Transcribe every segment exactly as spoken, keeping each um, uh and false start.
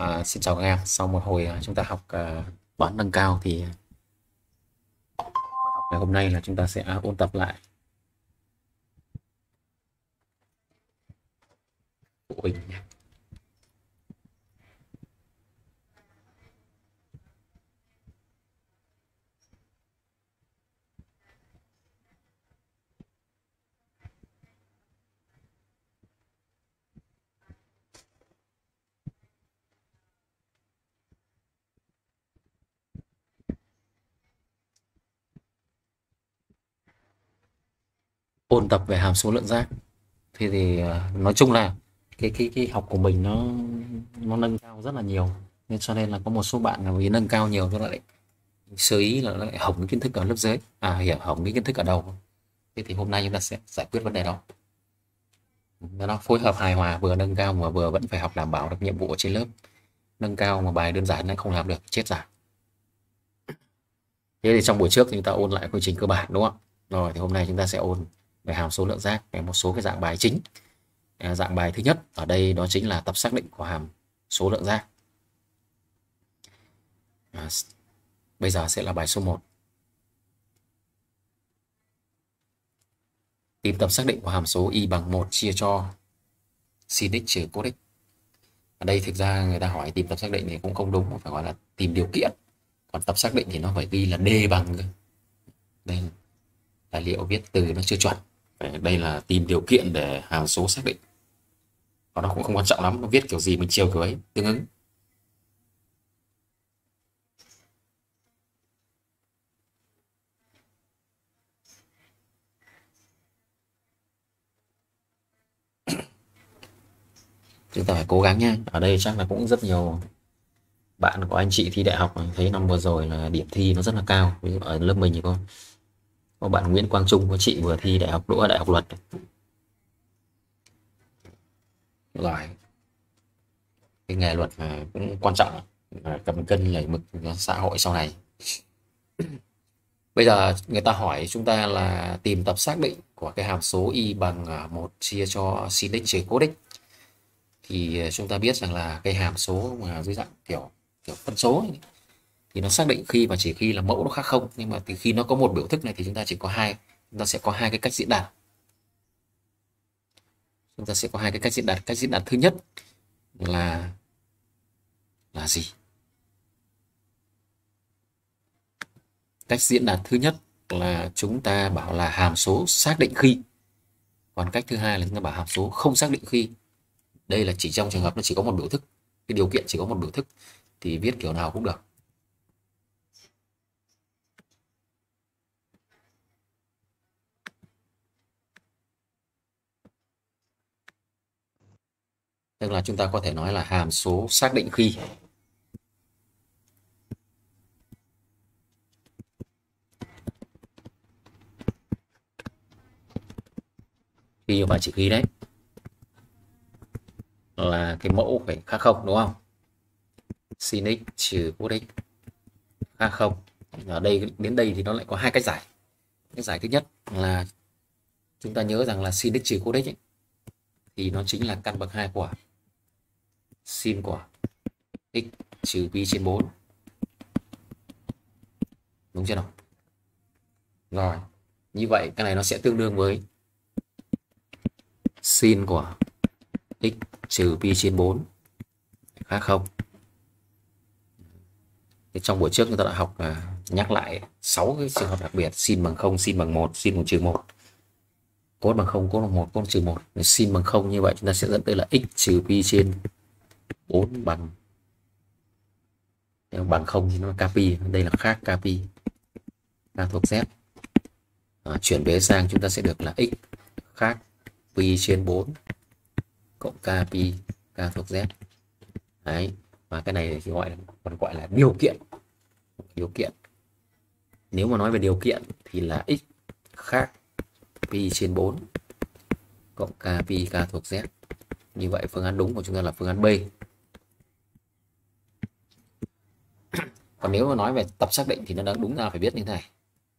À, xin chào các em. Sau một hồi à, chúng ta học à, toán nâng cao thì ngày hôm nay là chúng ta sẽ ôn tập lại phụ huynh nhé. Ôn tập về hàm số lượng giác. Thì thì à, nói chung là cái cái cái học của mình nó nó nâng cao rất là nhiều. Nên cho nên là có một số bạn là vì nâng cao nhiều cho lại sơ ý là nó lại hỏng cái kiến thức ở lớp dưới. À hiểu hỏng cái kiến thức ở đầu. Thế thì hôm nay chúng ta sẽ giải quyết vấn đề đó. Nó phối hợp hài hòa, vừa nâng cao mà vừa vẫn phải học đảm bảo được nhiệm vụ ở trên lớp. Nâng cao mà bài đơn giản lại không làm được, chết giả. Thế thì trong buổi trước thì chúng ta ôn lại quy trình cơ bản đúng không? Rồi thì hôm nay chúng ta sẽ ôn về hàm số lượng giác, về một số cái dạng bài chính. À, dạng bài thứ nhất ở đây đó chính là tập xác định của hàm số lượng giác. À, bây giờ sẽ là bài số một. Tìm tập xác định của hàm số y bằng một chia cho sin x trừ cos x. Ở đây thực ra người ta hỏi tìm tập xác định thì cũng không đúng, mà phải gọi là tìm điều kiện. Còn tập xác định thì nó phải ghi là d bằng. Đây tài liệu viết từ nó chưa chuẩn. Đây là tìm điều kiện để hàm số xác định. Và nó cũng không quan trọng lắm, nó viết kiểu gì mình chiều kiểu ấy, tương ứng. Chúng ta phải cố gắng nha. Ở đây chắc là cũng rất nhiều bạn của anh chị thi đại học thấy năm vừa rồi là điểm thi nó rất là cao. Ví dụ ở lớp mình thì có có bạn Nguyễn Quang Trung, có chị vừa thi đại học đỗ ở đại học luật rồi. Cái nghề luật mà cũng quan trọng, cầm cân lẩy mực xã hội sau này. Bây giờ người ta hỏi chúng ta là tìm tập xác định của cái hàm số y bằng một chia cho sin x trừ cos x. Thì chúng ta biết rằng là cái hàm số mà dưới dạng kiểu kiểu phân số ấy, thì nó xác định khi và chỉ khi là mẫu nó khác không. Nhưng mà từ khi nó có một biểu thức này thì chúng ta chỉ có hai, chúng ta sẽ có hai cái cách diễn đạt. Chúng ta sẽ có hai cái cách diễn đạt. Cách diễn đạt thứ nhất là là gì? Cách diễn đạt thứ nhất là chúng ta bảo là hàm số xác định khi. Còn cách thứ hai là chúng ta bảo hàm số không xác định khi. Đây là chỉ trong trường hợp nó chỉ có một biểu thức, cái điều kiện chỉ có một biểu thức thì viết kiểu nào cũng được. Tức là chúng ta có thể nói là hàm số xác định khi. Khi và chỉ khi đấy là cái mẫu phải khác không đúng không? Sin x trừ cos x khác không. Ở đây đến đây thì nó lại có hai cách giải. Cách giải thứ nhất là chúng ta nhớ rằng là sin x trừ cos x ấy, thì nó chính là căn bậc hai của sin của x trừ pi trên bốn. Đúng chưa nào? Rồi, như vậy cái này nó sẽ tương đương với sin của x trừ pi trên bốn khác không. Thì trong buổi trước chúng ta đã học à, nhắc lại sáu cái trường hợp đặc biệt: sin bằng không, sin bằng một, sin bằng trừ một, cos bằng không, cos bằng một, cos trừ một. Sin bằng không như vậy chúng ta sẽ dẫn tới là x trừ pi trên bốn bằng bằng không thì nó là k pi, đây là khác k pi, k thuộc z. À, chuyển vế sang chúng ta sẽ được là x khác pi trên bốn cộng k pi, k thuộc z. Đấy, và cái này thì gọi là còn gọi là điều kiện. Điều kiện. Nếu mà nói về điều kiện thì là x khác pi trên bốn cộng k pi, k thuộc z. Như vậy phương án đúng của chúng ta là phương án B. Còn nếu mà nói về tập xác định thì nó đã đúng ra phải viết như thế này.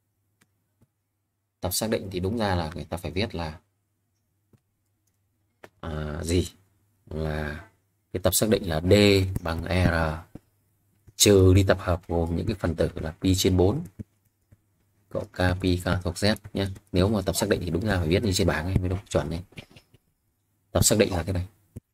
Tập xác định thì đúng ra là người ta phải viết là à, gì? Là cái tập xác định là D bằng R trừ đi tập hợp gồm những cái phần tử là pi trên bốn cộng k pi k thuộc z nhé. Nếu mà tập xác định thì đúng là phải viết như trên bảng ấy mới đúng chuẩn này. Tập xác định là cái này.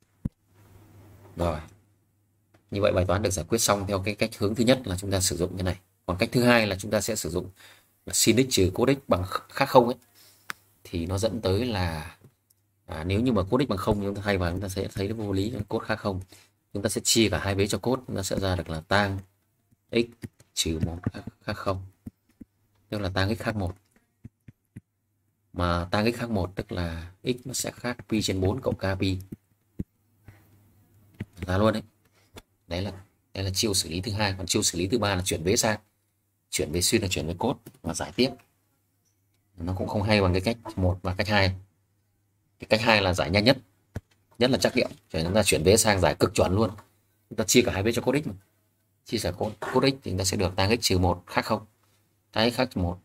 Rồi. Như vậy bài toán được giải quyết xong theo cái cách hướng thứ nhất là chúng ta sử dụng cái này. Còn cách thứ hai là chúng ta sẽ sử dụng là sin x trừ cos x bằng khác không ấy. Thì nó dẫn tới là à, nếu như mà cos x bằng không chúng ta thay vào chúng ta sẽ thấy nó vô lý, cos khác không. Chúng ta sẽ chia cả hai vế cho cos, nó sẽ ra được là tan x trừ một khác không. Tức là tan x khác một. Mà tan x khác một tức là x nó sẽ khác pi trên bốn cộng k pi. Ra luôn đấy. Đấy là đây là chiêu xử lý thứ hai. Còn chiêu xử lý thứ ba là chuyển vế sang. Chuyển vế sin là chuyển vế cos và giải tiếp. Nó cũng không hay bằng cái cách một và cách hai. Cái cách hai là giải nhanh nhất, nhất là trắc nghiệm. Để chúng ta chuyển vế sang giải cực chuẩn luôn. Chúng ta chia cả hai vế cho cos x. Chia sẻ cos, cos x thì chúng ta sẽ được tan x trừ một khác không. Tan x khác một.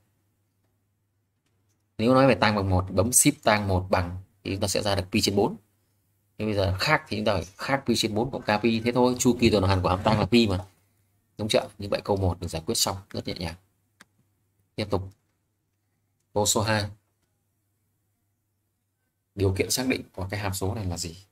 Nếu nói về tan bằng một, bấm shift tan một bằng thì chúng ta sẽ ra được pi trên bốn. Thế bây giờ khác thì chúng ta phải khác pi trên bốn cộng k pi, thế thôi, chu kỳ tuần hoàn của hàm tan là pi mà. Đúng chưa? Như vậy câu một được giải quyết xong rất nhẹ nhàng. Tiếp tục. Câu số hai. Điều kiện xác định của cái hàm số này là gì?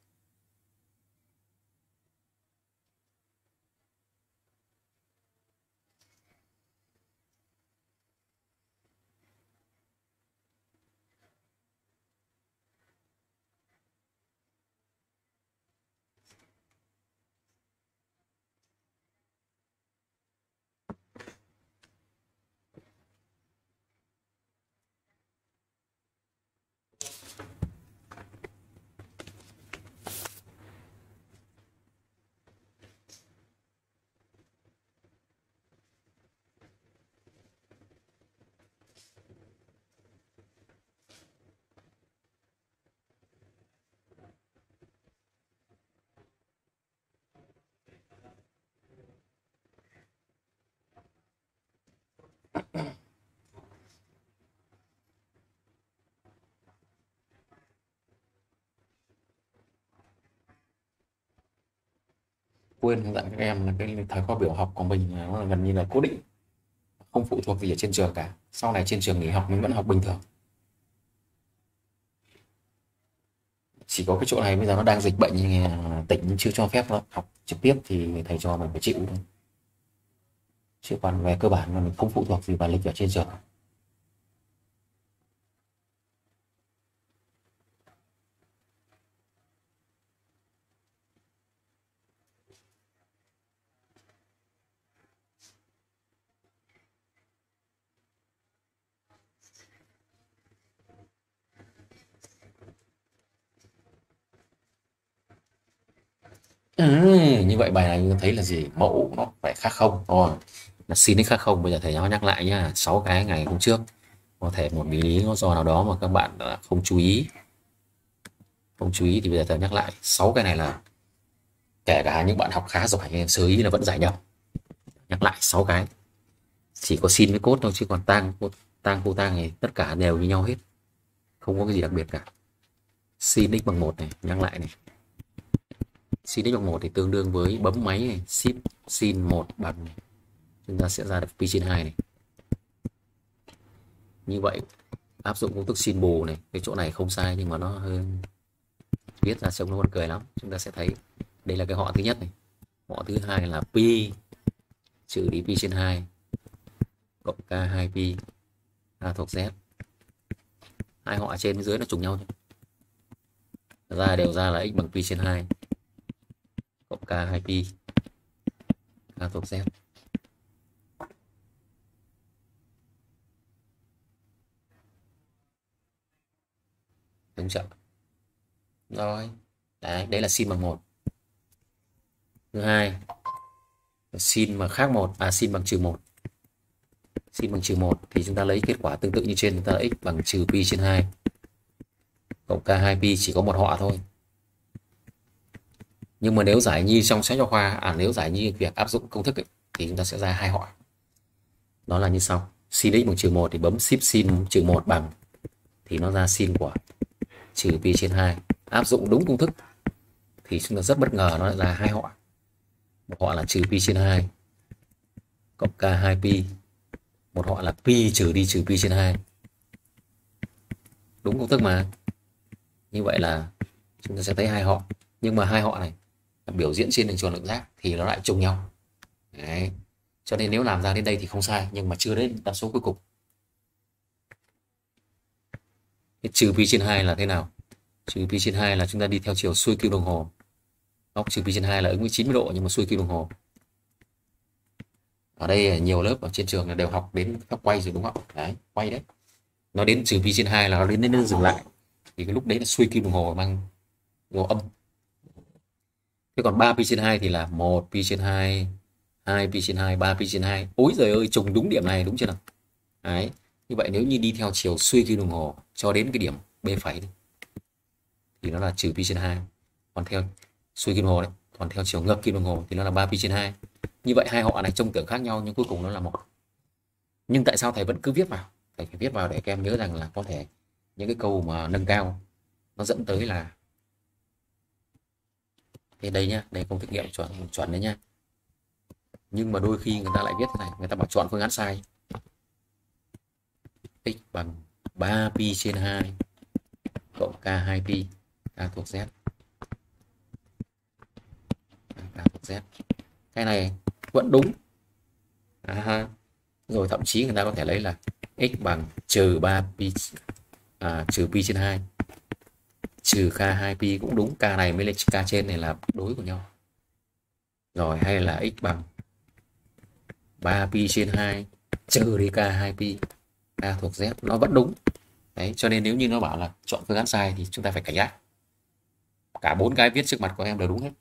Quên hướng dẫn các em là cái thời khóa biểu học của mình nó là gần như là cố định, không phụ thuộc gì ở trên trường cả. Sau này trên trường nghỉ học mình vẫn học bình thường. Chỉ có cái chỗ này bây giờ nó đang dịch bệnh nhưng tỉnh chưa cho phép nó học trực tiếp thì thầy trò mình phải chịu thôi. Chứ còn về cơ bản là mình không phụ thuộc gì vào lịch ở trên trường. Ừ, như vậy bài này thấy là gì? Mẫu nó phải khác không. Rồi, là sin x khác không. Bây giờ thầy nó nhắc lại nhá, sáu cái ngày hôm trước. Có thể một lý do nào đó mà các bạn không chú ý. Không chú ý thì bây giờ thầy nhắc lại. sáu cái này là kể cả những bạn học khá giỏi sơ ý là vẫn giải nhầm. Nhắc lại sáu cái. Chỉ có sin với cos thôi, chứ còn tang tang cô tang này tất cả đều như nhau hết. Không có cái gì đặc biệt cả. Sin x bằng một này, nhắc lại này. Sin x bằng một thì tương đương với bấm máy này, shift sin một bằng này. Chúng ta sẽ ra được pi trên hai này. Như vậy áp dụng công thức sin bù này, cái chỗ này không sai nhưng mà nó hơi viết ra trông nó buồn cười lắm. Chúng ta sẽ thấy đây là cái họ thứ nhất này. Họ thứ hai là pi trừ đi pi trên hai cộng k hai pi a thuộc z. Hai họ trên dưới nó trùng nhau thôi. Ra đều ra là x bằng pi trên hai cộng k hai pi a thuộc z. Đúng chưa? Rồi. Đấy, đấy là sin bằng một. Thứ hai, sin mà khác một, à sin bằng trừ một. Sin bằng trừ một thì chúng ta lấy kết quả tương tự như trên, chúng ta x bằng trừ pi trên hai cộng k hai pi, chỉ có một họ thôi. Nhưng mà nếu giải như trong sách giáo khoa, à nếu giải như việc áp dụng công thức ấy, thì chúng ta sẽ ra hai họ. Đó là như sau. Sin x bằng trừ một thì bấm shift sin trừ một bằng thì nó ra sin của trừ pi trên hai. Áp dụng đúng công thức thì chúng ta rất bất ngờ, nó lại là hai họ. Một họ là trừ pi trên hai cộng k hai pi, một họ là pi trừ đi trừ pi trên hai. Đúng công thức mà. Như vậy là chúng ta sẽ thấy hai họ, nhưng mà hai họ này biểu diễn trên đường tròn lượng giác thì nó lại trùng nhau. Đấy. Cho nên nếu làm ra đến đây thì không sai, nhưng mà chưa đến đáp số cuối cùng. Cái trừ pi trên hai là thế nào? Trừ pi trên hai là chúng ta đi theo chiều xuôi kim đồng hồ. Góc trừ pi trên hai là ứng với chín mươi độ nhưng mà xuôi kim đồng hồ. Ở đây nhiều lớp ở trên trường là đều học đến phép quay rồi đúng không? Đấy, quay đấy. Nó đến trừ pi trên hai là nó đến đến dừng lại. Thì cái lúc đấy là xuôi kim đồng hồ mang dấu âm. Thế còn ba pi trên hai thì là một pi trên hai, hai pi trên hai, ba pi trên hai. Ôi giời ơi, trùng đúng điểm này đúng chưa nào? Đấy. Như vậy nếu như đi theo chiều xuôi kim đồng hồ cho đến cái điểm B phẩy thì nó là trừ pi trên hai. Còn theo xuôi kim đồng hồ đấy, còn theo chiều ngược kim đồng hồ thì nó là ba pi trên hai. Như vậy hai họ này trông tưởng khác nhau nhưng cuối cùng nó là một. Nhưng tại sao thầy vẫn cứ viết vào? Thầy phải viết vào để các em nhớ rằng là có thể những cái câu mà nâng cao nó dẫn tới là thế đây nhá, đây công thức nghiệm chuẩn chuẩn đấy nhá. Nhưng mà đôi khi người ta lại viết thế này, người ta bảo chọn phương án sai. X bằng ba pi trên hai cộng k hai pi, k thuộc z. K thuộc z. Cái này vẫn đúng. À, rồi thậm chí người ta có thể lấy là x bằng trừ ba pi à, trừ pi trên hai trừ k hai pi cũng đúng, k này với lại k trên này là đối của nhau. Rồi hay là x bằng ba pi trên hai trừ đi k hai pi, k thuộc z, nó vẫn đúng. Đấy, cho nên nếu như nó bảo là chọn phương án sai thì chúng ta phải cảnh giác. Cả bốn cái viết trước mặt của em đều đúng hết.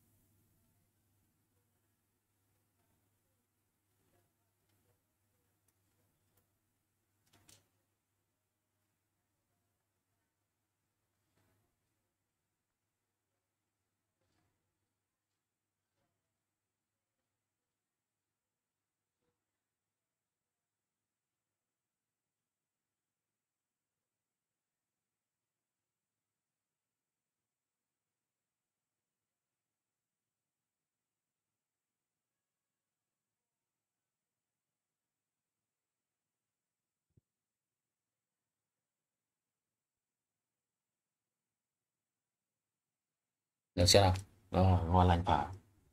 Được chưa nào? Rồi, ngon lành phải.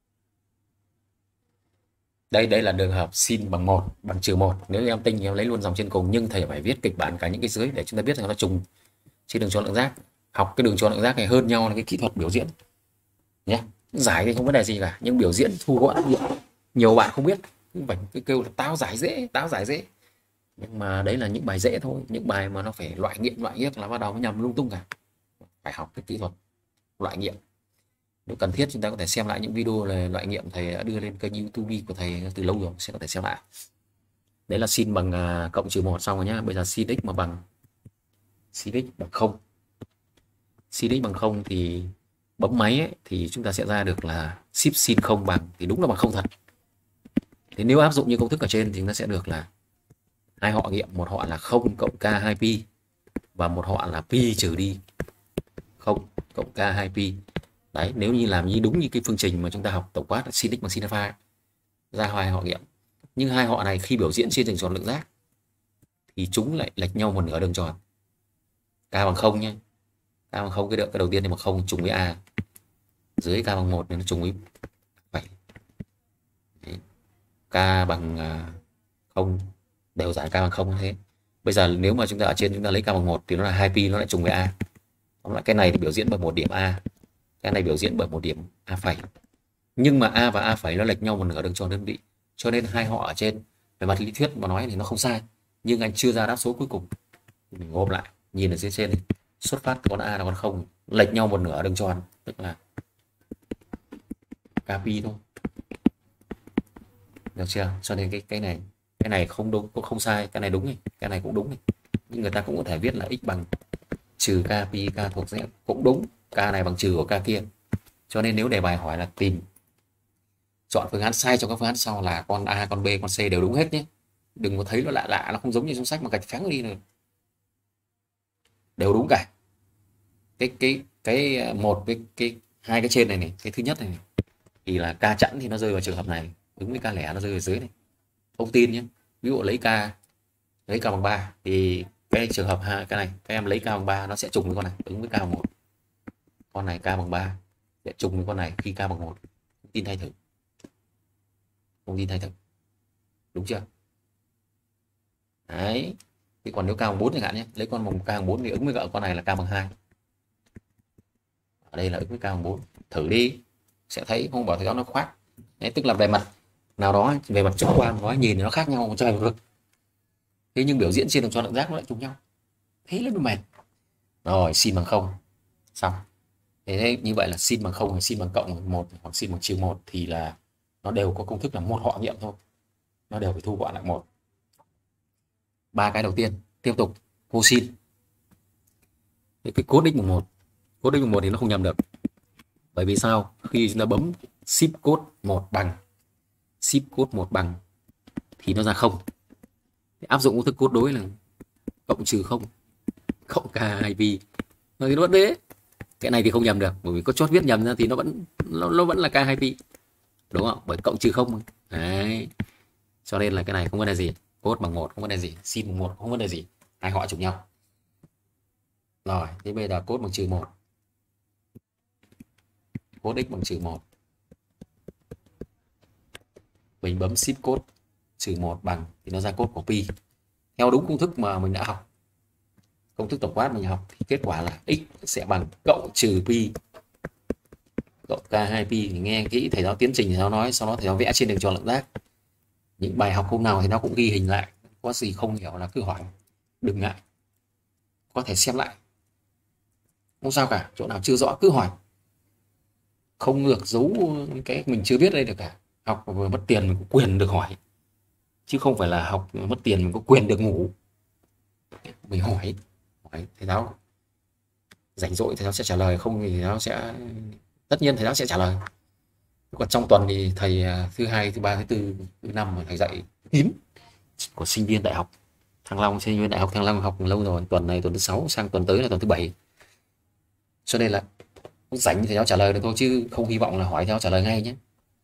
Đây đây là trường hợp sin bằng một bằng trừ một. Nếu em tinh thì em lấy luôn dòng trên cùng, nhưng thầy phải viết kịch bản cả những cái dưới để chúng ta biết rằng nó trùng trên đường tròn lượng giác. Học cái đường tròn lượng giác này hơn nhau là cái kỹ thuật biểu diễn nhé. Giải thì không vấn đề gì cả, nhưng biểu diễn thu gọn nhiều bạn không biết, phải cái kêu là tao giải dễ, tao giải dễ. Nhưng mà đấy là những bài dễ thôi, những bài mà nó phải loại nghiệm loại yếc là bắt đầu nó nhầm lung tung cả. Phải học cái kỹ thuật loại nghiệm. Nếu cần thiết chúng ta có thể xem lại những video là loại nghiệm thầy đã đưa lên kênh YouTube của thầy từ lâu rồi, sẽ có thể xem lại. Đấy là sin bằng à, cộng trừ một xong rồi nhá. Bây giờ sin x mà bằng sin x bằng không. Sin x bằng không thì bấm máy ấy, thì chúng ta sẽ ra được là ship sin không bằng, thì đúng là bằng không thật. Thế nếu áp dụng như công thức ở trên thì nó sẽ được là hai họ nghiệm, một họ là không cộng k hai pi và một họ là pi trừ đi không cộng k hai pi. Đấy, nếu như làm như đúng như cái phương trình mà chúng ta học tổng quát là sin x bằng sin alpha ra hai họ nghiệm. Nhưng hai họ này khi biểu diễn trên đường tròn lượng giác thì chúng lại lệch nhau một nửa đường tròn. K bằng không nhé. K bằng không, cái, cái đầu tiên thì bằng không trùng với a. Dưới k bằng một nên nó trùng với bảy. K bằng không đều giải k bằng không như thế. Bây giờ nếu mà chúng ta ở trên chúng ta lấy k bằng một thì nó là hai pi, nó lại trùng với a. Tóm lại cái này thì biểu diễn bởi một điểm a. Cái này biểu diễn bởi một điểm a phẩy. Nhưng mà a và a phẩy nó lệch nhau một nửa đường tròn đơn vị. Cho nên hai họ ở trên về mặt lý thuyết mà nói thì nó không sai. Nhưng anh chưa ra đáp số cuối cùng. Mình gom lại, nhìn ở dưới trên này. Xuất phát con a là con không, lệch nhau một nửa đường tròn, tức là k pi thôi. Được chưa? Cho nên cái cái này cái này không đúng, cũng không sai, cái này đúng này, cái này cũng đúng này. Nhưng người ta cũng có thể viết là x bằng trừ k pi, k thuộc z cũng đúng, k này bằng trừ của k kia. Cho nên nếu đề bài hỏi là tìm chọn phương án sai trong các phương án sau là con a, con b, con c đều đúng hết nhé. Đừng có thấy nó lạ lạ, nó không giống như trong sách mà gạch phẳng đi rồi. Đều đúng cả. Cái cái cái một với cái hai cái trên này này, cái thứ nhất này, này thì là k chẵn thì nó rơi vào trường hợp này, ứng với k lẻ nó rơi ở dưới này. Không tin nhé, ví dụ lấy k lấy k bằng ba thì cái trường hợp hai cái này các em lấy k bằng ba nó sẽ trùng với con này, ứng với k bằng một. Con này k bằng ba sẽ trùng với con này khi k bằng một. Không tin thay thử. Không tin thay thử. Đúng chưa? Đấy. Thì còn nếu k bằng bốn chẳng hạn nhé, lấy con bằng k bằng bốn thì ứng với gợ con này là k bằng hai. Ở đây là ứng với k bằng bốn. Thử đi, sẽ thấy không bảo thầy giáo nó khoát. Đấy, tức là về mặt nào đó, về mặt trực quan nói nhìn thì nó khác nhau một trời một vực. Thế nhưng biểu diễn trên đường tròn lượng giác nó lại trùng nhau. Thế là nó mệt. Rồi, sin bằng không. Xong. Thế như vậy là sin bằng không hay sin bằng cộng một hoặc sin bằng trừ một thì là nó đều có công thức là một họ nghiệm thôi. Nó đều phải thu gọn lại một. Ba cái đầu tiên, tiếp tục vô sin. Cái cốt x bằng một. Cốt x bằng một thì nó không nhầm được. Bởi vì sao? Khi chúng ta bấm ship code một bằng ship code một bằng thì nó ra không. Áp dụng công thức cốt đối là cộng trừ không cộng k hai pi. Rồi thì nó vẫn thế. Cái này thì không nhầm được, bởi vì có chốt viết nhầm ra thì nó vẫn nó, nó vẫn là k hai pi. Đúng không? Bởi cộng trừ không. Đấy. Cho nên là cái này không vấn đề gì. Code bằng một không vấn đề gì, sin bằng một không vấn đề gì. Hai họ trùng nhau. Rồi, thế bây giờ code bằng trừ một. Code x bằng trừ một. Mình bấm shift code trừ một bằng thì nó ra code của pi. Theo đúng công thức mà mình đã học. Công thức tổng quát mình học thì kết quả là x sẽ bằng cộng trừ pi cộng k hai pi. Thì nghe kỹ thầy giáo tiến trình thầy giáo nói, sau đó thầy giáo vẽ trên đường tròn lượng giác. Những bài học hôm nào thì nó cũng ghi hình lại. Có gì không hiểu là cứ hỏi, đừng ngại, có thể xem lại, không sao cả. Chỗ nào chưa rõ cứ hỏi, không được giấu cái mình chưa biết đây được cả. Học vừa mất tiền mình có quyền được hỏi, chứ không phải là học mất tiền mình có quyền được ngủ. Mình hỏi, hỏi thầy giáo rảnh rỗi thầy giáo sẽ trả lời, không thì thầy giáo sẽ tất nhiên thầy giáo sẽ trả lời. Còn trong tuần thì thầy thứ hai, thứ ba, thứ tư, thứ năm mà thầy dạy kín của sinh viên đại học Thăng Long. Sinh viên đại học Thăng Long học lâu rồi, tuần này tuần thứ sáu, sang tuần tới là tuần thứ bảy. Cho nên là rảnh thì thầy giáo trả lời được thôi, chứ không hy vọng là hỏi thầy giáo trả lời ngay nhé.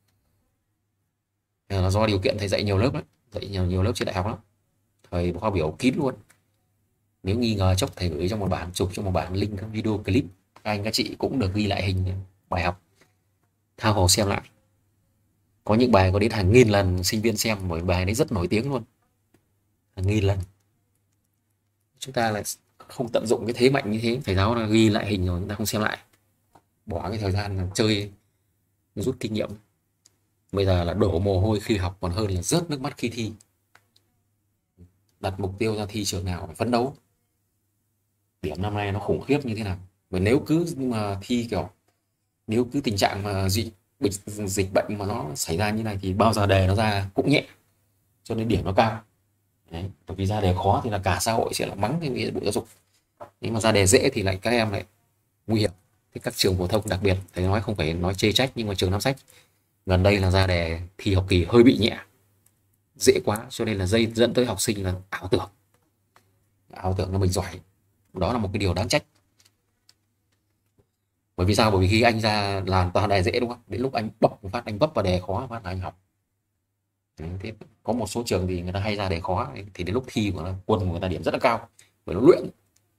Là do điều kiện thầy dạy nhiều lớp đấy, dạy nhiều nhiều lớp trên đại học lắm, thầy khoa biểu kín luôn. Nếu nghi ngờ chốc thầy gửi trong một bản, chụp trong một bản link các video clip, các anh các chị cũng được ghi lại hình bài học, tha hồ xem lại. Có những bài có đến hàng nghìn lần sinh viên xem, mỗi bài đấy rất nổi tiếng luôn, hàng nghìn lần. Chúng ta lại không tận dụng cái thế mạnh như thế, thầy giáo là ghi lại hình rồi chúng ta không xem lại, bỏ cái thời gian chơi rút kinh nghiệm. Bây giờ là đổ mồ hôi khi học còn hơn là rớt nước mắt khi thi. Đặt mục tiêu ra thi trường nào phải phấn đấu. Điểm năm nay nó khủng khiếp như thế nào, và nếu cứ mà thi kiểu nếu cứ tình trạng mà dịch dịch, dịch bệnh mà nó xảy ra như này thì bao giờ đề nó ra cũng nhẹ, cho nên điểm nó cao. Đấy, bởi vì ra đề khó thì là cả xã hội sẽ là mắng cái bộ giáo dục, nhưng mà ra đề dễ thì lại các em lại nguy hiểm. Thì các trường phổ thông đặc biệt, thầy nói không phải nói chê trách, nhưng mà trường Nam Sách gần đây là ra đề thi học kỳ hơi bị nhẹ, dễ quá, cho nên là dây dẫn tới học sinh là ảo tưởng ảo tưởng là mình giỏi. Đó là một cái điều đáng trách. Bởi vì sao? Bởi vì khi anh ra làm toàn đề dễ đúng không, đến lúc anh bập một phát, anh bấp vào đề khó phát là anh học. Thế có một số trường thì người ta hay ra đề khó thì đến lúc thi của nó, quân của người ta điểm rất là cao bởi nó luyện.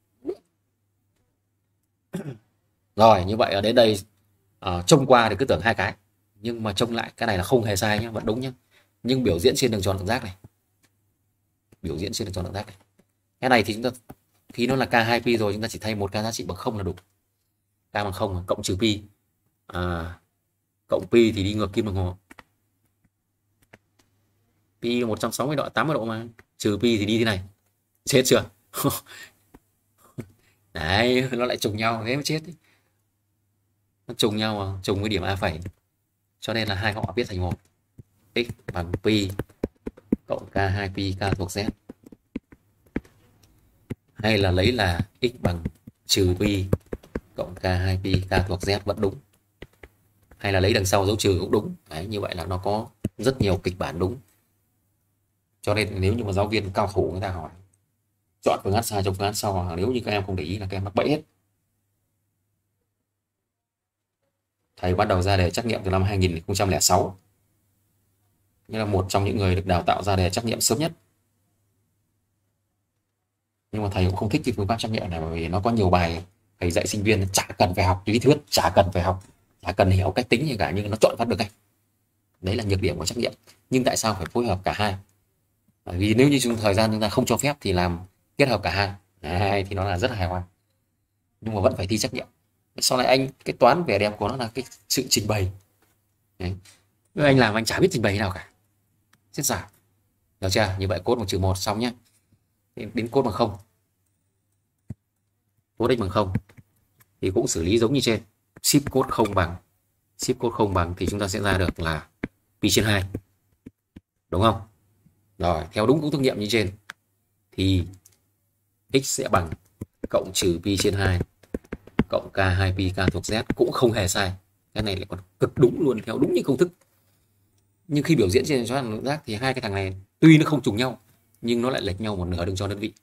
Rồi như vậy ở đến đây uh, trông qua thì cứ tưởng hai cái, nhưng mà trông lại cái này là không hề sai nhé, vẫn đúng nhé. Nhưng biểu diễn trên đường tròn lượng giác này, biểu diễn trên đường tròn lượng giác này, cái này thì chúng ta khi nó là k hai pi rồi, chúng ta chỉ thay một k giá trị bằng không là đủ. K bằng không cộng trừ pi, à, cộng pi thì đi ngược kim đồng hồ, pi một trăm sáu mươi độ, tám mươi độ mà, trừ pi thì đi thế này, chết chưa? Đấy, nó lại trùng nhau thế mới chết. Nó trùng nhau mà, trùng với điểm a phẩy, cho nên là hai họ viết thành một. X bằng pi cộng k hai pi k thuộc z, hay là lấy là x bằng trừ pi cộng k hai pi k thuộc z vẫn đúng, hay là lấy đằng sau dấu trừ cũng đúng. Đấy, như vậy là nó có rất nhiều kịch bản đúng. Cho nên nếu như mà giáo viên cao thủ người ta hỏi chọn phương án sai trong phương án sau, nếu như các em không để ý là các em mắc bẫy hết. Thầy bắt đầu ra đề trắc nghiệm từ năm hai nghìn không trăm lẻ sáu. Nghĩa là một trong những người được đào tạo ra đề trắc nghiệm sớm nhất. Nhưng mà thầy cũng không thích cái phương pháp trắc nghiệm này, bởi vì nó có nhiều bài thầy dạy sinh viên chả cần phải học lý thuyết, chả cần phải học, chả cần hiểu cách tính gì cả, nhưng nó chọn phát được ngay. Đấy là nhược điểm của trắc nghiệm. Nhưng tại sao phải phối hợp cả hai? Bởi vì nếu như trong thời gian chúng ta không cho phép thì làm kết hợp cả hai. Đấy, thì nó là rất là hài hòa. Nhưng mà vẫn phải thi trắc nghiệm. Sau này anh, cái toán vẻ đẹp của nó là cái sự trình bày. Đấy. Nếu anh làm anh chả biết trình bày nào cả. Rất giả. Được chưa? Như vậy cốt một trừ một xong nhé. Đến cốt bằng không. Cốt x bằng không thì cũng xử lý giống như trên. Ship cốt không bằng. Ship cốt không bằng thì chúng ta sẽ ra được là pi trên hai. Đúng không? Rồi, theo đúng cũng thực nghiệm như trên thì x sẽ bằng cộng trừ pi trên hai cộng k hai pi k thuộc z, cũng không hề sai. Cái này lại còn cực đúng luôn, theo đúng như công thức. Nhưng khi biểu diễn trên số lượng giác thì hai cái thằng này tuy nó không trùng nhau nhưng nó lại lệch nhau một nửa đường tròn đơn vị.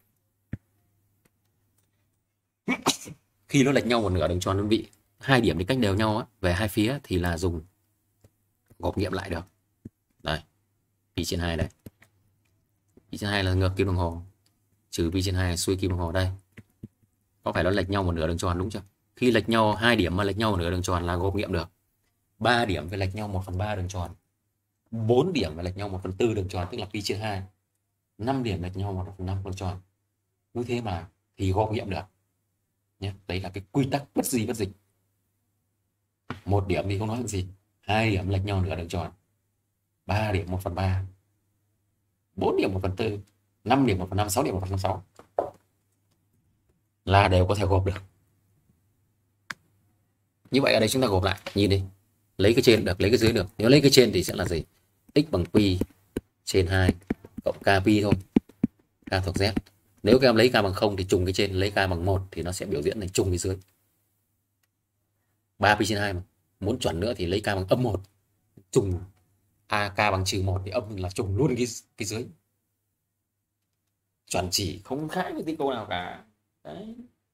Khi nó lệch nhau một nửa đường tròn đơn vị, hai điểm đi cách đều nhau á, về hai phía thì là dùng gộp nghiệm lại được. Đây, pi trên hai đây. Pi trên hai là ngược kim đồng hồ, trừ pi trên hai xuôi kim đồng hồ đây. Có phải nó lệch nhau một nửa đường tròn đúng chưa? Khi lệch nhau hai điểm mà lệch nhau một nửa đường tròn là gộp nghiệm được. ba điểm phải lệch nhau một phần ba đường tròn. bốn điểm phải lệch nhau một phần tư đường tròn, tức là pi trên hai. năm điểm lệch nhau một phần năm đường tròn. Như thế mà thì gộp nghiệm được. Nhé, đấy là cái quy tắc bất di bất dịch. Một điểm thì không nói làm gì, hai điểm lệch nhau nửa đường tròn, ba điểm một phần ba, bốn điểm một phần tư, năm điểm một phần năm, sáu điểm một phần sáu là đều có thể gộp được. Như vậy ở đây chúng ta gộp lại, nhìn đi, lấy cái trên được, lấy cái dưới được. Nếu lấy cái trên thì sẽ là gì? X bằng pi trên hai cộng k pi thôi, k thuộc z. Nếu các em lấy k bằng không thì trùng cái trên, lấy k bằng một thì nó sẽ biểu diễn thành trùng cái dưới. ba pi trên hai mà. Muốn chuẩn nữa thì lấy k bằng âm một, trùng a k bằng trừ một thì âm là trùng luôn cái cái dưới. Chuẩn chỉ, không khác với tí câu nào cả. Đấy.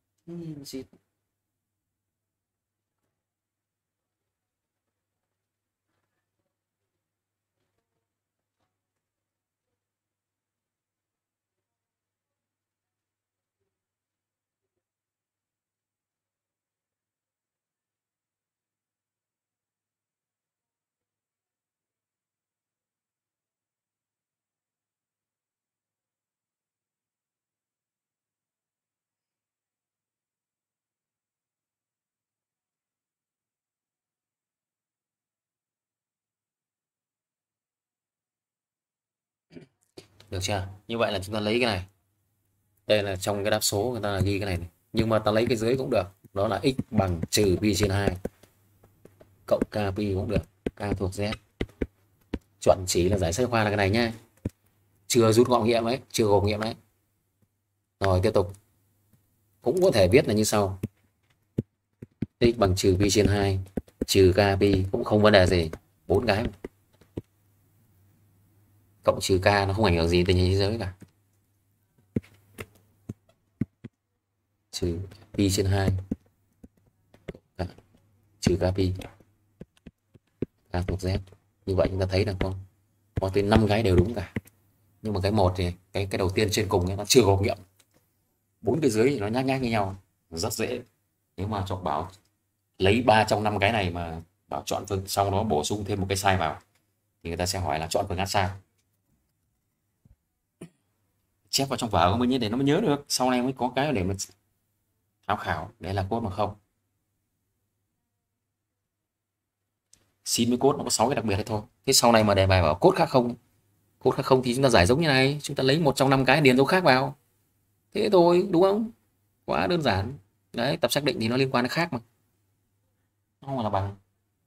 Được chưa? Như vậy là chúng ta lấy cái này. Đây là trong cái đáp số người ta là ghi cái này, này. Nhưng mà ta lấy cái dưới cũng được. Đó là x bằng trừ pi trên hai cộng k pi cũng được. K thuộc z. Chuẩn chỉ là giải sách khoa là cái này nhá. Chưa rút gọn nghiệm đấy, chưa gộp nghiệm đấy. Rồi tiếp tục. Cũng có thể viết là như sau. X bằng trừ pi trên hai trừ k pi, cũng không vấn đề gì. Bốn cái. Cộng trừ k nó không ảnh hưởng gì tới thế giới cả. Trừ pi trên hai trừ k pi, k thuộc z. Như vậy chúng ta thấy được không? Có tới năm cái đều đúng cả. Nhưng mà cái một thì cái cái đầu tiên trên cùng ấy, nó chưa gộp nghiệm. Bốn cái dưới thì nó nhác nhác như nhau, rất dễ. Nếu mà chọn bảo lấy ba trong năm cái này mà bảo chọn phương, sau đó bổ sung thêm một cái sai vào thì người ta sẽ hỏi là chọn phương án sao. Chép vào trong vở mới nhớ, để nó mới nhớ được, sau này mới có cái để mà tham khảo. Đấy là cốt mà không. Sin với cốt nó có sáu cái đặc biệt đấy thôi. Thế sau này mà đề bài bảo cốt khác không, cốt khác không thì chúng ta giải giống như này, chúng ta lấy một trong năm cái điền dấu khác vào. Thế thôi, đúng không? Quá đơn giản. Đấy, tập xác định thì nó liên quan đến khác mà. Nó không là bằng.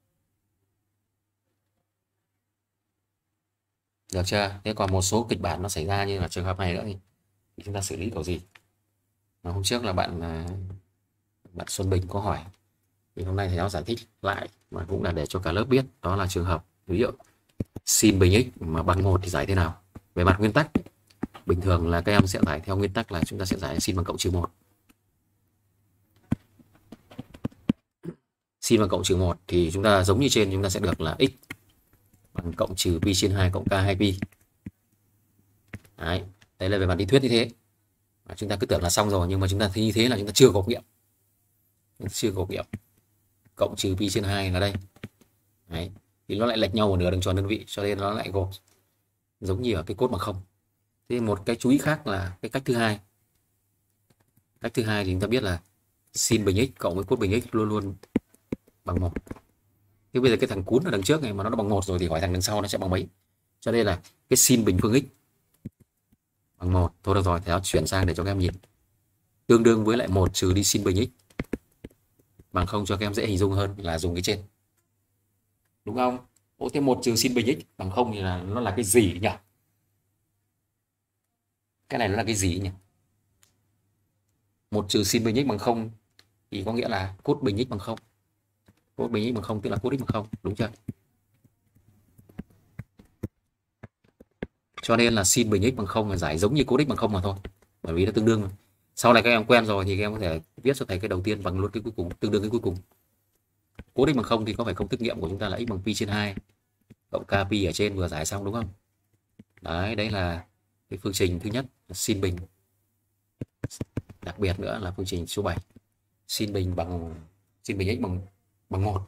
Được chưa? Thế còn một số kịch bản nó xảy ra như là trường hợp này nữa thì, thì chúng ta xử lý kiểu gì? Mà hôm trước là bạn bạn Xuân Bình có hỏi, thì hôm nay thầy giáo giải thích lại mà cũng là để cho cả lớp biết. Đó là trường hợp ví dụ sin bình x mà bằng một thì giải thế nào? Về mặt nguyên tắc bình thường là các em sẽ giải theo nguyên tắc là chúng ta sẽ giải sin bằng cộng trừ một. sin bằng cộng trừ một thì chúng ta giống như trên, chúng ta sẽ được là x bằng cộng trừ pi trên hai cộng k hai pi. Đấy, đấy là về mặt lý thuyết như thế. Và chúng ta cứ tưởng là xong rồi, nhưng mà chúng ta thấy như thế là chúng ta chưa gộp nghiệm. Chưa gộp nghiệm. Cộng trừ pi trên hai là đây. Đấy, thì nó lại lệch nhau một nửa đường tròn đơn vị, cho nên nó lại gộp giống như ở cái cốt bằng không. Thế một cái chú ý khác là cái cách thứ hai. Cách thứ hai thì chúng ta biết là sin bình x cộng với cốt bình x luôn luôn bằng một. Thế bây giờ cái thằng cún ở đằng trước này mà nó đã bằng một rồi thì hỏi thằng đằng sau nó sẽ bằng mấy. Cho nên là cái sin bình phương x bằng một. Thôi được rồi, thì nó chuyển sang để cho các em nhìn. Tương đương với lại một trừ đi sin bình x bằng không, cho các em dễ hình dung hơn là dùng cái trên. Đúng không? Ủa thế một trừ sin bình x bằng không thì là nó là cái gì nhỉ? Cái này nó là cái gì nhỉ? Một trừ sin bình x bằng không thì có nghĩa là cốt bình x bằng không. Cốt bình x bằng không tức là cốt x bằng không, đúng chưa? Cho nên là sin bình x bằng không là giải giống như cốt x bằng không mà thôi. Bởi vì nó tương đương mà. Sau này các em quen rồi thì các em có thể viết cho thầy cái đầu tiên bằng luôn cái cuối cùng, tương đương cái cuối cùng. Cốt x bằng không thì có phải công thức nghiệm của chúng ta là x bằng pi trên hai cộng k pi ở trên vừa giải xong đúng không? Đấy, đấy là cái phương trình thứ nhất là sin bình. Đặc biệt nữa là phương trình số bảy. Sin bình bằng sin bình x bằng bằng một.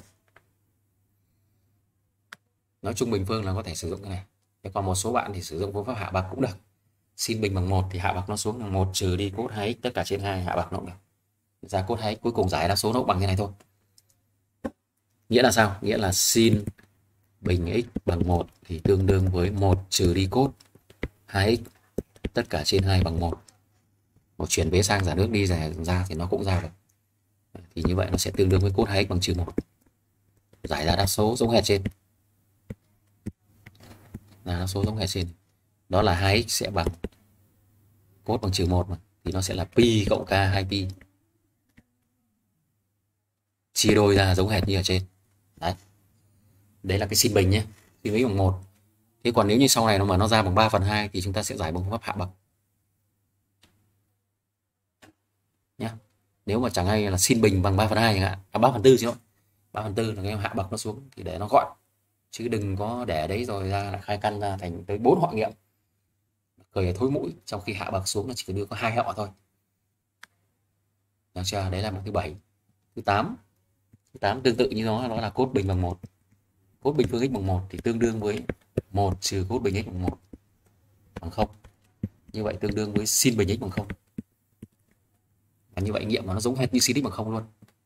Nói chung bình phương là có thể sử dụng cái này. Thế còn một số bạn thì sử dụng phương pháp hạ bậc cũng được. Sin bình bằng một thì hạ bậc nó xuống là một trừ đi cốt hai x tất cả trên hai, hạ bậc nó cũng được. Ra cốt hai x cuối cùng giải ra số nó cũng bằng như này thôi. Nghĩa là sao? Nghĩa là sin bình x bằng một thì tương đương với một trừ đi cốt hai x tất cả trên hai bằng một. Một chuyển vế sang giả nước đi giải ra thì nó cũng ra được. Thì như vậy nó sẽ tương đương với cốt hai x bằng trừ một. Giải ra đáp số giống hệt trên. Là đáp số giống hệt trên. Đó là hai x sẽ bằng cốt bằng trừ một mà. Thì nó sẽ là pi cộng k hai pi. Chia đôi ra giống hệt như ở trên. Đấy. Đấy là cái sin bình nhé. Sin bình bằng một. Thế còn nếu như sau này nó mà nó ra bằng ba phần hai thì chúng ta sẽ giải bằng phương pháp hạ bậc. Nhá. Nếu mà chẳng hay là sin bình bằng ba phần hai chẳng hạn, à ba phần tư chứ không? ba phần tư là cái hạ bậc nó xuống thì để nó gọn. Chứ đừng có để đấy rồi ra là khai căn ra thành tới bốn họ nghiệm. Cười thối mũi, trong khi hạ bậc xuống nó chỉ đưa có hai họ thôi. Được chưa? Đấy là một thứ bảy. Thứ tám. Thứ tám tương tự như nó, nó là cốt bình bằng một. Cốt bình phương x bằng một thì tương đương với một trừ cốt bình x bằng một bằng không. Như vậy tương đương với sin bình x bằng không. Và như vậy nghiệm mà nó giống hệt như sin x bằng không luôn.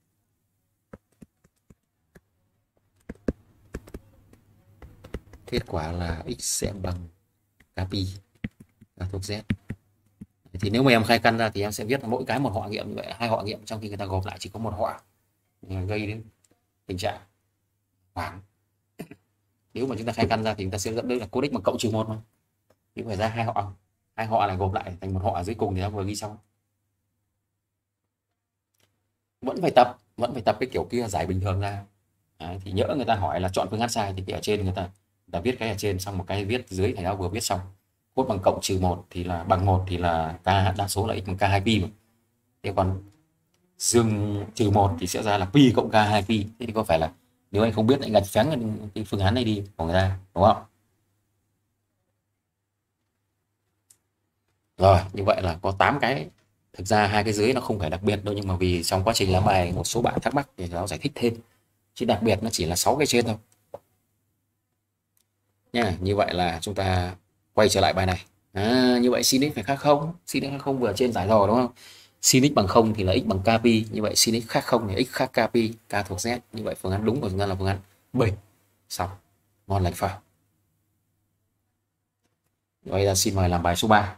Kết quả là x sẽ bằng k pi là thuộc z. Thì nếu mà em khai căn ra thì em sẽ viết mỗi cái một họ nghiệm như vậy, hai họ nghiệm, trong khi người ta gộp lại chỉ có một họ, gây đến tình trạng hoảng. Nếu mà chúng ta khai căn ra thì chúng ta sẽ dẫn đến là cốt x bằng cộng trừ một mà. Thì phải ra hai họ, hai họ này gộp lại thành một họ ở dưới cùng thì nó vừa ghi xong. Vẫn phải tập, vẫn phải tập cái kiểu kia giải bình thường ra. Đấy, thì nhỡ người ta hỏi là chọn phương án sai thì cái ở trên người ta, người ta viết cái ở trên xong một cái viết dưới, thầy giáo vừa viết xong. Cốt bằng cộng trừ một thì là bằng một thì là k, đa số là x bằng k hai pi mà. Thế còn dương trừ một thì sẽ ra là pi cộng k hai pi. Thế thì có phải là nếu anh không biết anh gạch phén cái phương án này đi của người ta, đúng không? Rồi, như vậy là có tám cái. Thực ra hai cái dưới nó không phải đặc biệt đâu, nhưng mà vì trong quá trình làm bài một số bạn thắc mắc thì nó giải thích thêm. Chứ đặc biệt nó chỉ là sáu cái trên thôi. Nha, như vậy là chúng ta quay trở lại bài này. À, như vậy sin x phải khác không? Sin x khác không vừa trên giải rồi đúng không? Sin x bằng không thì là x bằng k pi, như vậy sin x khác không thì x khác k pi, k thuộc z. Như vậy phương án đúng của chúng ta là phương án B. Xong. Ngon lành phao. Bây giờ xin mời làm bài số ba.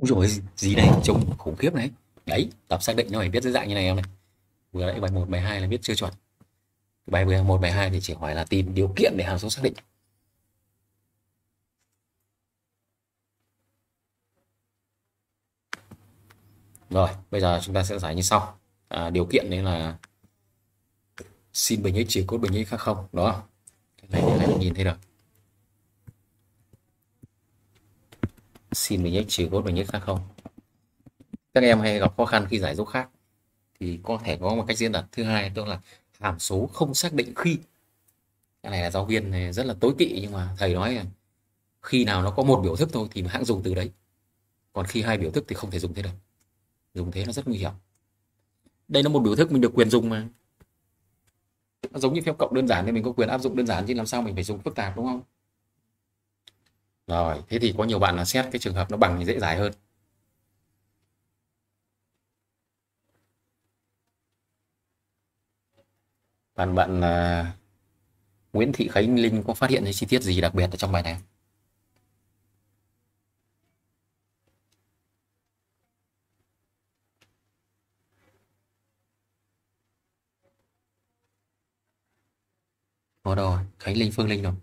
Úi dồi, gì đây? Trông khủng khiếp này. Đấy, tập xác định nó phải viết dưới dạng như này em này. Vừa nãy bài một bài hai là viết chưa chuẩn. Bài một bài hai thì chỉ hỏi là tìm điều kiện để hàm số xác định. Rồi, bây giờ chúng ta sẽ giải như sau. À, điều kiện đấy là sin bình x trừ cos bình x khác không. Đó. Cái này thì lại nhìn thấy được. Sin bình x trừ cos bình x khác không. Các em hay gặp khó khăn khi giải dấu khác thì có thể có một cách diễn đạt thứ hai, tức là hàm số không xác định khi. Cái này là giáo viên này rất là tối kỵ, nhưng mà thầy nói là khi nào nó có một biểu thức thôi thì hãng dùng từ đấy. Còn khi hai biểu thức thì không thể dùng thế được. Dùng thế nó rất nguy hiểm. Đây là một biểu thức mình được quyền dùng mà. Nó giống như phép cộng đơn giản thì mình có quyền áp dụng đơn giản, chứ làm sao mình phải dùng phức tạp, đúng không? Rồi, thế thì có nhiều bạn là xét cái trường hợp nó bằng thì dễ giải hơn. Bạn bạn là Nguyễn Thị Khánh Linh có phát hiện cái chi tiết gì đặc biệt ở trong bài này? Có đâu rồi? Khánh Linh, Phương Linh rồi.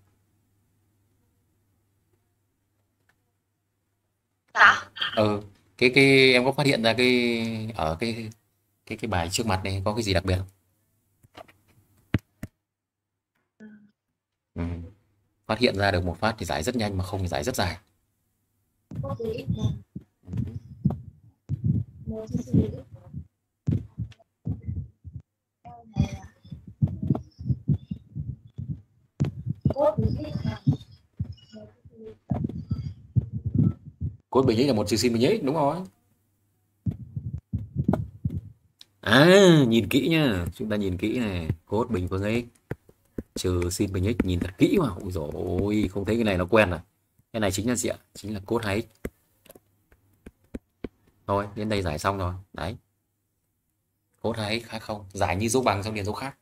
Dạ. Ừ, cái cái em có phát hiện ra cái ở cái cái cái bài trước mặt này có cái gì đặc biệt không? Ừ. Phát hiện ra được một phát thì giải rất nhanh, mà không thì giải rất dài. Cốt dưới ít là Ừ. một chia sin dưới ít này là cốt dưới ít là Cốt bình x là một trừ sin bình x, đúng rồi. À, nhìn kỹ nhá, chúng ta nhìn kỹ này, cốt bình phương x trừ sin bình x, nhìn thật kỹ mà. Ôi dồi ôi, không thấy cái này nó quen à? Cái này chính là gì ạ? Chính là cốt hai x. Thôi, đến đây giải xong rồi. Đấy, cốt hai x khác không, giải như dấu bằng xong điền dấu khác.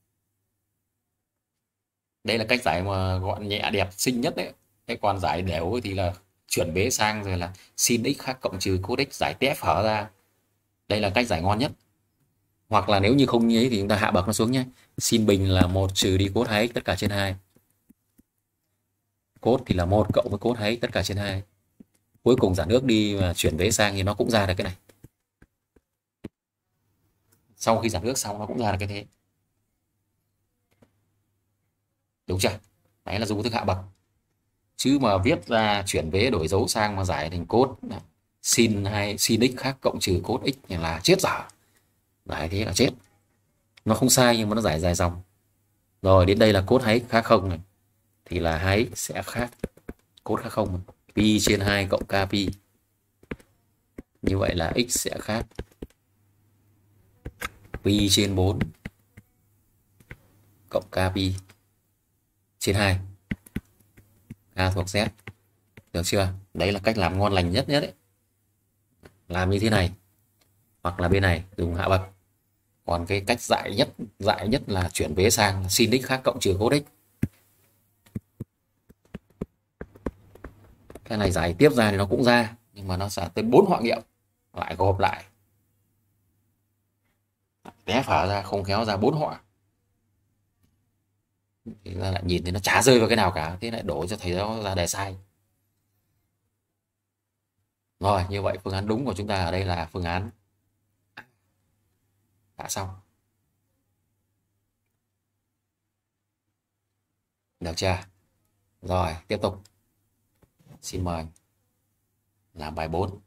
Đây là cách giải mà gọn nhẹ đẹp xinh nhất đấy. Thế còn giải đều thì là chuyển vế sang rồi là sin x khác cộng trừ cos x, giải tép hở ra. Đây là cách giải ngon nhất. Hoặc là nếu như không như ấy thì chúng ta hạ bậc nó xuống nhé. Sin bình là một trừ đi cos hai x tất cả trên hai. Cos thì là một cộng với cos hai x tất cả trên hai. Cuối cùng giảm nước đi và chuyển vế sang thì nó cũng ra được cái này. Sau khi giảm nước xong nó cũng ra được cái thế. Đúng chưa? Đấy là dùng thức hạ bậc. Chứ mà viết ra chuyển vế đổi dấu sang mà giải thành cos sin hay sin x khác cộng trừ cos x là chết dở. Giải thế là chết. Nó không sai nhưng mà nó giải dài dòng. Rồi đến đây là cos hai x khác không này. Thì là hai x sẽ khác cos khác không. Pi trên hai cộng k pi. Như vậy là x sẽ khác pi trên bốn cộng k pi trên hai. K thuộc Z. Được chưa? Đấy là cách làm ngon lành nhất nhất đấy. Làm như thế này. Hoặc là bên này dùng hạ bậc. Còn cái cách dại nhất dại nhất là chuyển vế sang sin x khác cộng trừ cos x. Cái này giải tiếp ra thì nó cũng ra, nhưng mà nó sẽ tới bốn họa nghiệm, lại gộp lại té phở ra, không khéo ra bốn họa thì ra lại nhìn thì nó chả rơi vào cái nào cả, thế lại đổ cho thầy giáo ra đề sai. Rồi, như vậy phương án đúng của chúng ta ở đây là phương án đã xong. Được chưa? Rồi, tiếp tục. Xin mời làm bài bốn.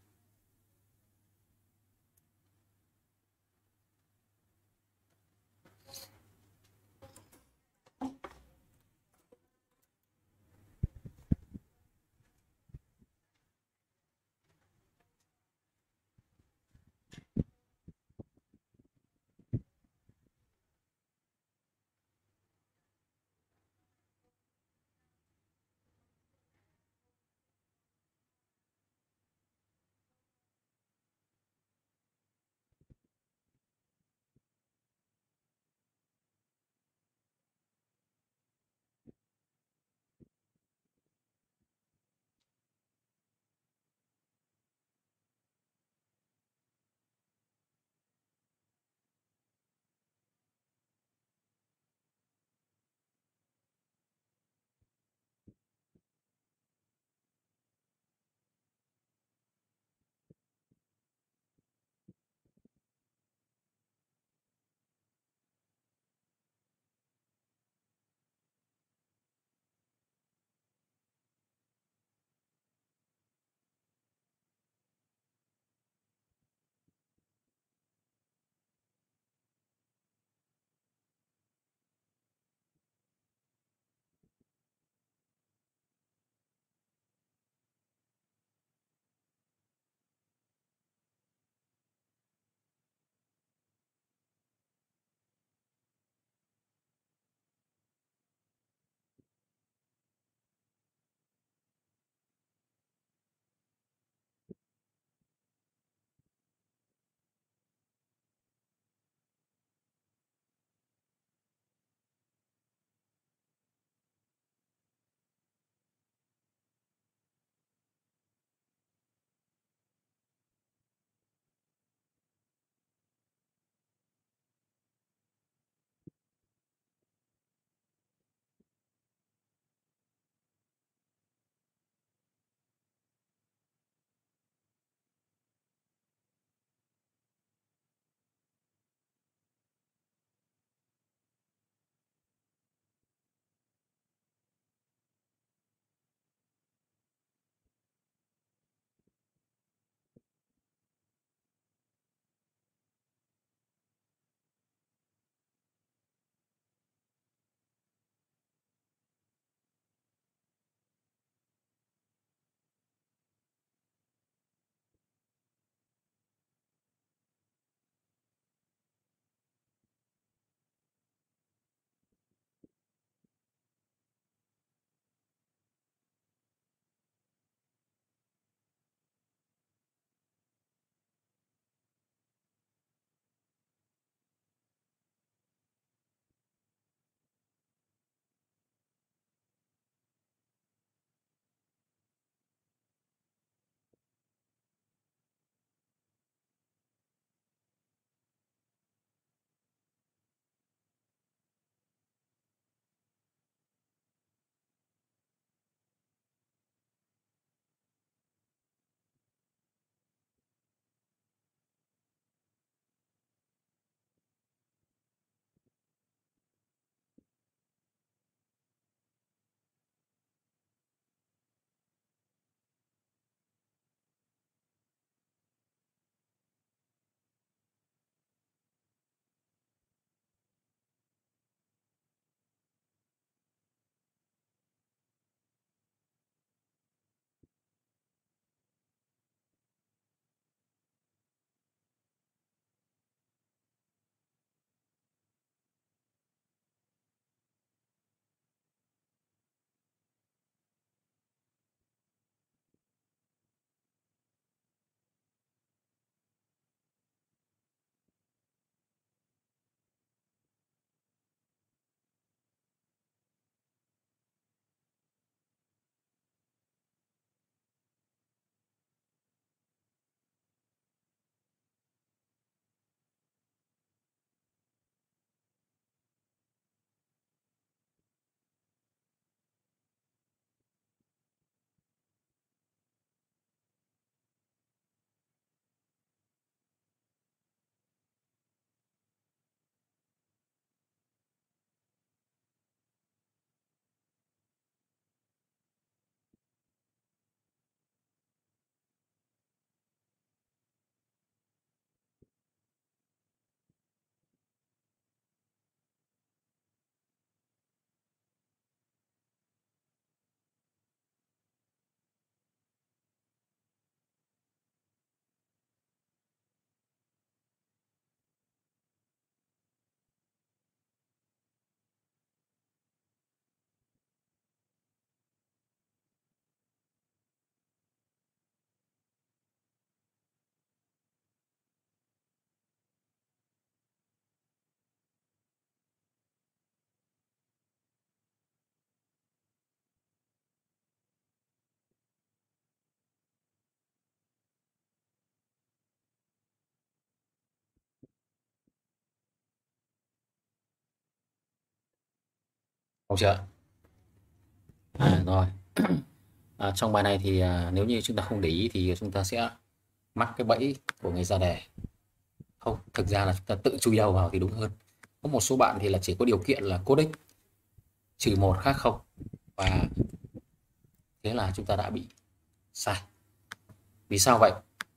Không chưa? À, rồi. À, trong bài này thì à, nếu như chúng ta không để ý thì chúng ta sẽ mắc cái bẫy của người ra đề. Không, thực ra là chúng ta tự chui đầu vào thì đúng hơn. Có một số bạn thì là chỉ có điều kiện là cốt x trừ một khác không, và thế là chúng ta đã bị sai. Vì sao vậy?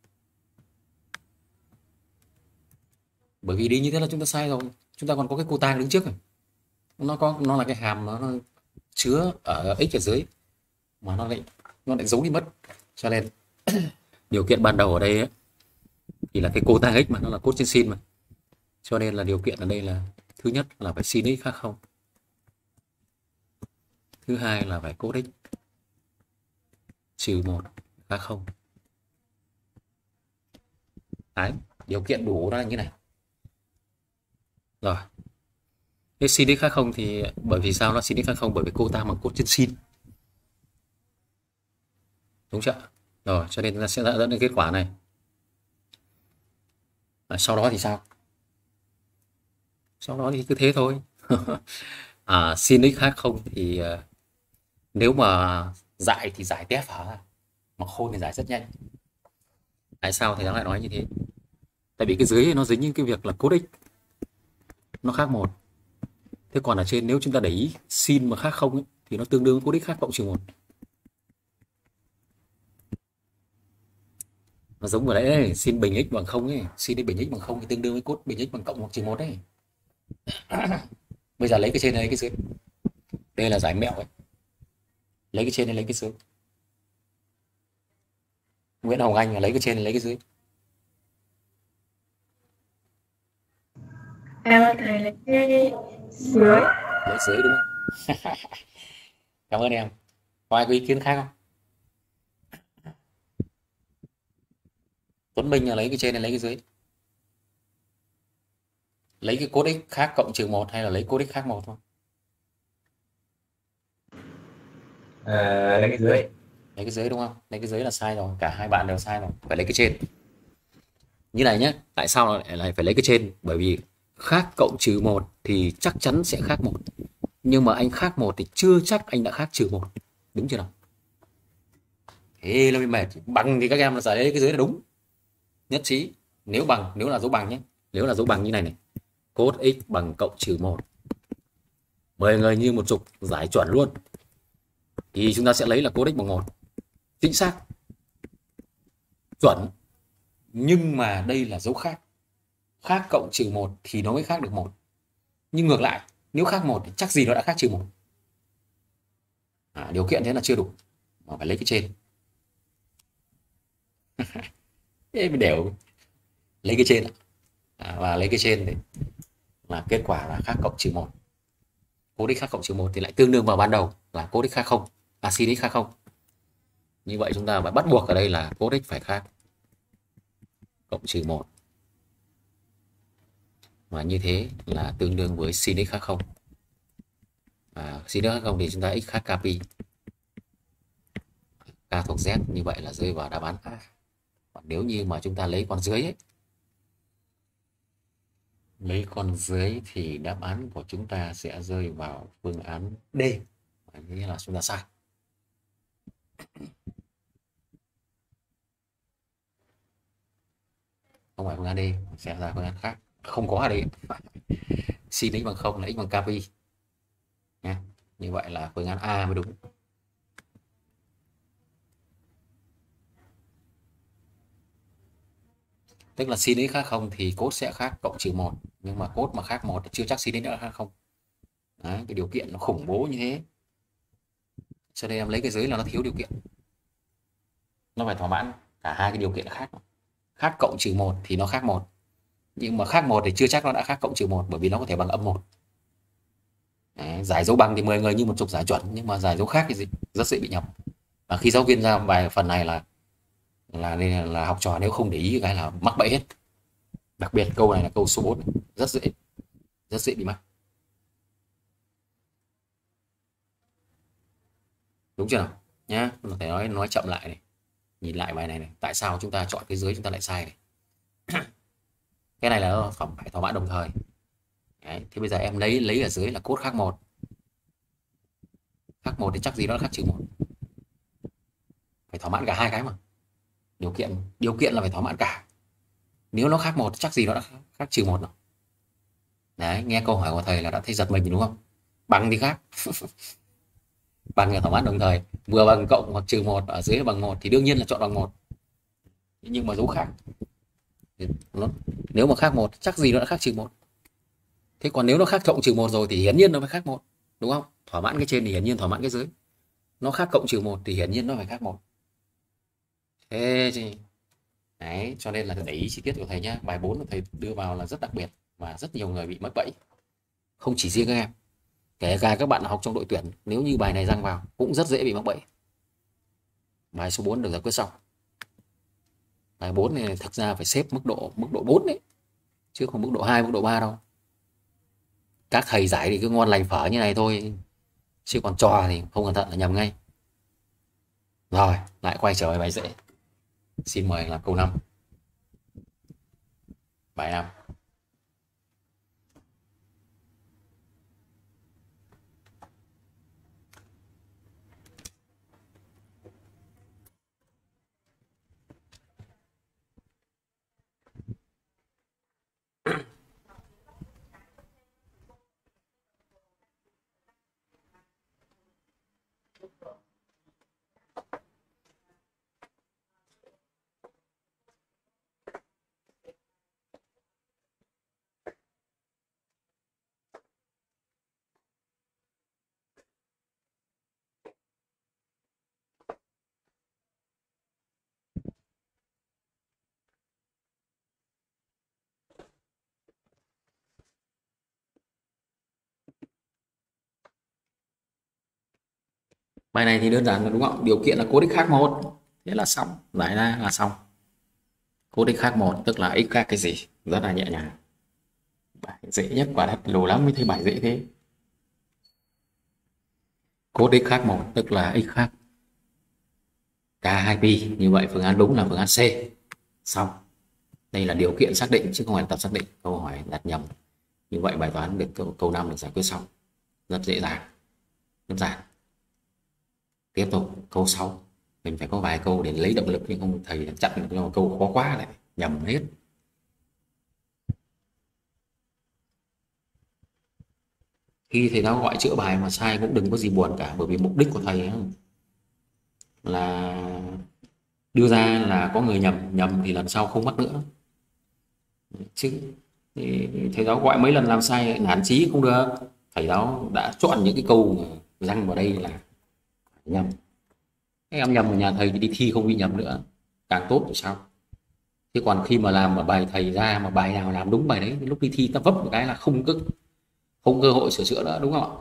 Bởi vì đi như thế là chúng ta sai rồi. Chúng ta còn có cái cô tang đứng trước rồi. Nó có nó là cái hàm nó, nó chứa ở x ở dưới mà nó lại nó lại giấu đi mất. Cho nên điều kiện ban đầu ở đây ấy, thì là cái cô tang x mà nó là cốt trên sin mà. Cho nên là điều kiện ở đây là thứ nhất là phải sin x khác không. Thứ hai là phải cốt x trừ một khác không. Đấy, điều kiện đủ nó là như này. Rồi. Thế sin x khác không thì bởi vì sao nó sin x khác không? Bởi vì cô ta bằng cốt trên sin. Đúng chưa? Rồi, cho nên ta sẽ dẫn đến kết quả này. À, sau đó thì sao? Sau đó thì cứ thế thôi. À, sin x khác không thì uh, nếu mà giải thì giải tép hả? Mà khôn thì giải rất nhanh. Tại sao thầy lại nói như thế? Tại vì cái dưới nó dính những cái việc là cốt x nó khác một. Thế còn ở trên nếu chúng ta để ý sin mà khác không ấy, thì nó tương đương với cốt x khác cộng trừ một. Nó giống ở đấy, sin bình x bằng không ấy, sin bình x bằng không thì tương đương với cốt bình x bằng cộng hoặc trừ một đấy. Bây giờ lấy cái trên này lấy cái dưới. Đây là giải mẹo ấy. Lấy cái trên này lấy cái dưới. Nguyễn Hồng Anh là lấy cái trên này lấy cái dưới. Em thầy lấy cái dưới. Lấy dưới đúng không? Cảm ơn em. Có ai có ý kiến khác không? Tuấn Minh là lấy cái trên này lấy cái dưới. Lấy cái cốt x khác cộng trừ một hay là lấy cốt x khác một thôi? À, lấy cái dưới. Lấy cái dưới đúng không? Lấy cái dưới là sai rồi, cả hai bạn đều sai rồi, phải lấy cái trên. Như này nhé, tại sao lại phải lấy cái trên? Bởi vì khác cộng trừ một thì chắc chắn sẽ khác một. Nhưng mà anh khác một thì chưa chắc anh đã khác trừ một. Đúng chưa nào? Thế là mới mệt. Bằng thì các em là giải lấy cái dưới là đúng. Nhất trí. Nếu bằng, nếu là dấu bằng nhé. Nếu là dấu bằng như này này. Cốt x bằng cộng trừ một. mười người như một chục giải chuẩn luôn. Thì chúng ta sẽ lấy là cốt x bằng một. Chính xác. Chuẩn. Nhưng mà đây là dấu khác. Khác cộng trừ một thì nó mới khác được một. Nhưng ngược lại, nếu khác một thì chắc gì nó đã khác trừ một. À, điều kiện thế là chưa đủ. Mà phải lấy cái trên. Thế mới đều. Lấy cái trên. À, và lấy cái trên thì là kết quả là khác cộng trừ một. Cốt x khác cộng trừ một thì lại tương đương vào ban đầu là cốt x khác không. À, sin x khác không. Như vậy chúng ta phải bắt buộc ở đây là cốt x phải khác cộng trừ một. Và như thế là tương đương với sin x khác không. À, sin x khác không thì chúng ta x khác kp. K thuộc Z, như vậy là rơi vào đáp án A. Còn nếu như mà chúng ta lấy con dưới ấy, lấy con dưới thì đáp án của chúng ta sẽ rơi vào phương án D. Nghĩa là chúng ta sai. Không phải phương án D, sẽ ra phương án khác. Không có ở đây. Sin x bằng không là x bằng kp. Nha. Như vậy là phương án A mới đúng. Tức là sin x khác không thì cốt sẽ khác cộng trừ một. Nhưng mà cốt mà khác một thì chưa chắc sin x đã khác không. Đấy, cái điều kiện nó khủng bố như thế. Cho nên em lấy cái dưới là nó thiếu điều kiện. Nó phải thỏa mãn cả hai cái điều kiện khác. Khác cộng trừ một thì nó khác một. Nhưng mà khác một thì chưa chắc nó đã khác cộng trừ một, bởi vì nó có thể bằng âm một. Đấy, giải dấu bằng thì mười người như một chục giải chuẩn, nhưng mà giải dấu khác thì rất dễ bị nhầm. Và khi giáo viên ra bài phần này là là nên là học trò nếu không để ý cái là mắc bẫy hết. Đặc biệt câu này là câu số bốn, rất dễ rất dễ bị mắc. Đúng chưa nào? Nhá, mình phải nói nói chậm lại này. Nhìn lại bài này này, tại sao chúng ta chọn cái dưới chúng ta lại sai này? Cái này là phải thỏa mãn đồng thời. Đấy, thì bây giờ em lấy lấy ở dưới là cốt khác một. Khác một thì chắc gì đó là khác trừ một. Phải thỏa mãn cả hai cái mà. Điều kiện điều kiện là phải thỏa mãn cả. Nếu nó khác một chắc gì nó đã khác, khác trừ một rồi. Đấy, nghe câu hỏi của thầy là đã thấy giật mình đúng không? Bằng thì khác. Bằng là thỏa mãn đồng thời, vừa bằng cộng hoặc trừ một, ở dưới là bằng một thì đương nhiên là chọn bằng một. Nhưng mà dấu khác. Nó, nếu mà khác một chắc gì nó đã khác trừ một. Thế còn nếu nó khác cộng trừ một rồi thì hiển nhiên nó phải khác một, đúng không? Thỏa mãn cái trên thì hiển nhiên thỏa mãn cái dưới. Nó khác cộng trừ một thì hiển nhiên nó phải khác một. Thế thì đấy, cho nên là để ý chi tiết của thầy nhá. Bài bốn của thầy đưa vào là rất đặc biệt và rất nhiều người bị mắc bẫy. Không chỉ riêng các em, kể cả các bạn học trong đội tuyển, nếu như bài này răng vào cũng rất dễ bị mắc bẫy. Bài số bốn được giải quyết xong. Bài bốn này thực ra phải xếp mức độ mức độ bốn đấy, chứ không mức độ hai, mức độ ba đâu. Các thầy giải thì cứ ngon lành phở như này thôi, chứ còn trò thì không cẩn thận là nhầm ngay. Rồi, lại quay trở về bài dễ. Xin mời làm câu năm. Bài năm. Bài này thì đơn giản là đúng không? Điều kiện là cos x khác một. Thế là xong, giải ra là xong. Cos x khác một tức là x khác cái gì? Rất là nhẹ nhàng. Bài dễ nhất quả đất, lâu lắm mới thấy bài dễ thế. Cos x khác một tức là x khác k hai pi. Như vậy phương án đúng là phương án C. Xong. Đây là điều kiện xác định chứ không phải tập xác định. Câu hỏi đặt nhầm. Như vậy bài toán được câu, câu năm được giải quyết xong. Rất dễ dàng. Đơn giản. Tiếp tục câu sáu. Mình phải có vài câu để lấy động lực, nhưng không thầy chặn được, nhưng mà câu khó quá lại nhầm hết. Khi thầy giáo gọi chữa bài mà sai cũng đừng có gì buồn cả, bởi vì mục đích của thầy là đưa ra là có người nhầm, nhầm thì lần sau không mắc nữa. Chứ thì thầy giáo gọi mấy lần làm sai nản chí không được. Thầy giáo đã chọn những cái câu răng vào đây là nhầm. Các em nhầm ở nhà thầy thì đi thi không bị nhầm nữa, càng tốt thì sao. Thế còn khi mà làm mà bài thầy ra mà bài nào làm đúng bài đấy, lúc đi thi ta vấp một cái là không cứ không cơ hội sửa chữa nữa, đúng không ạ?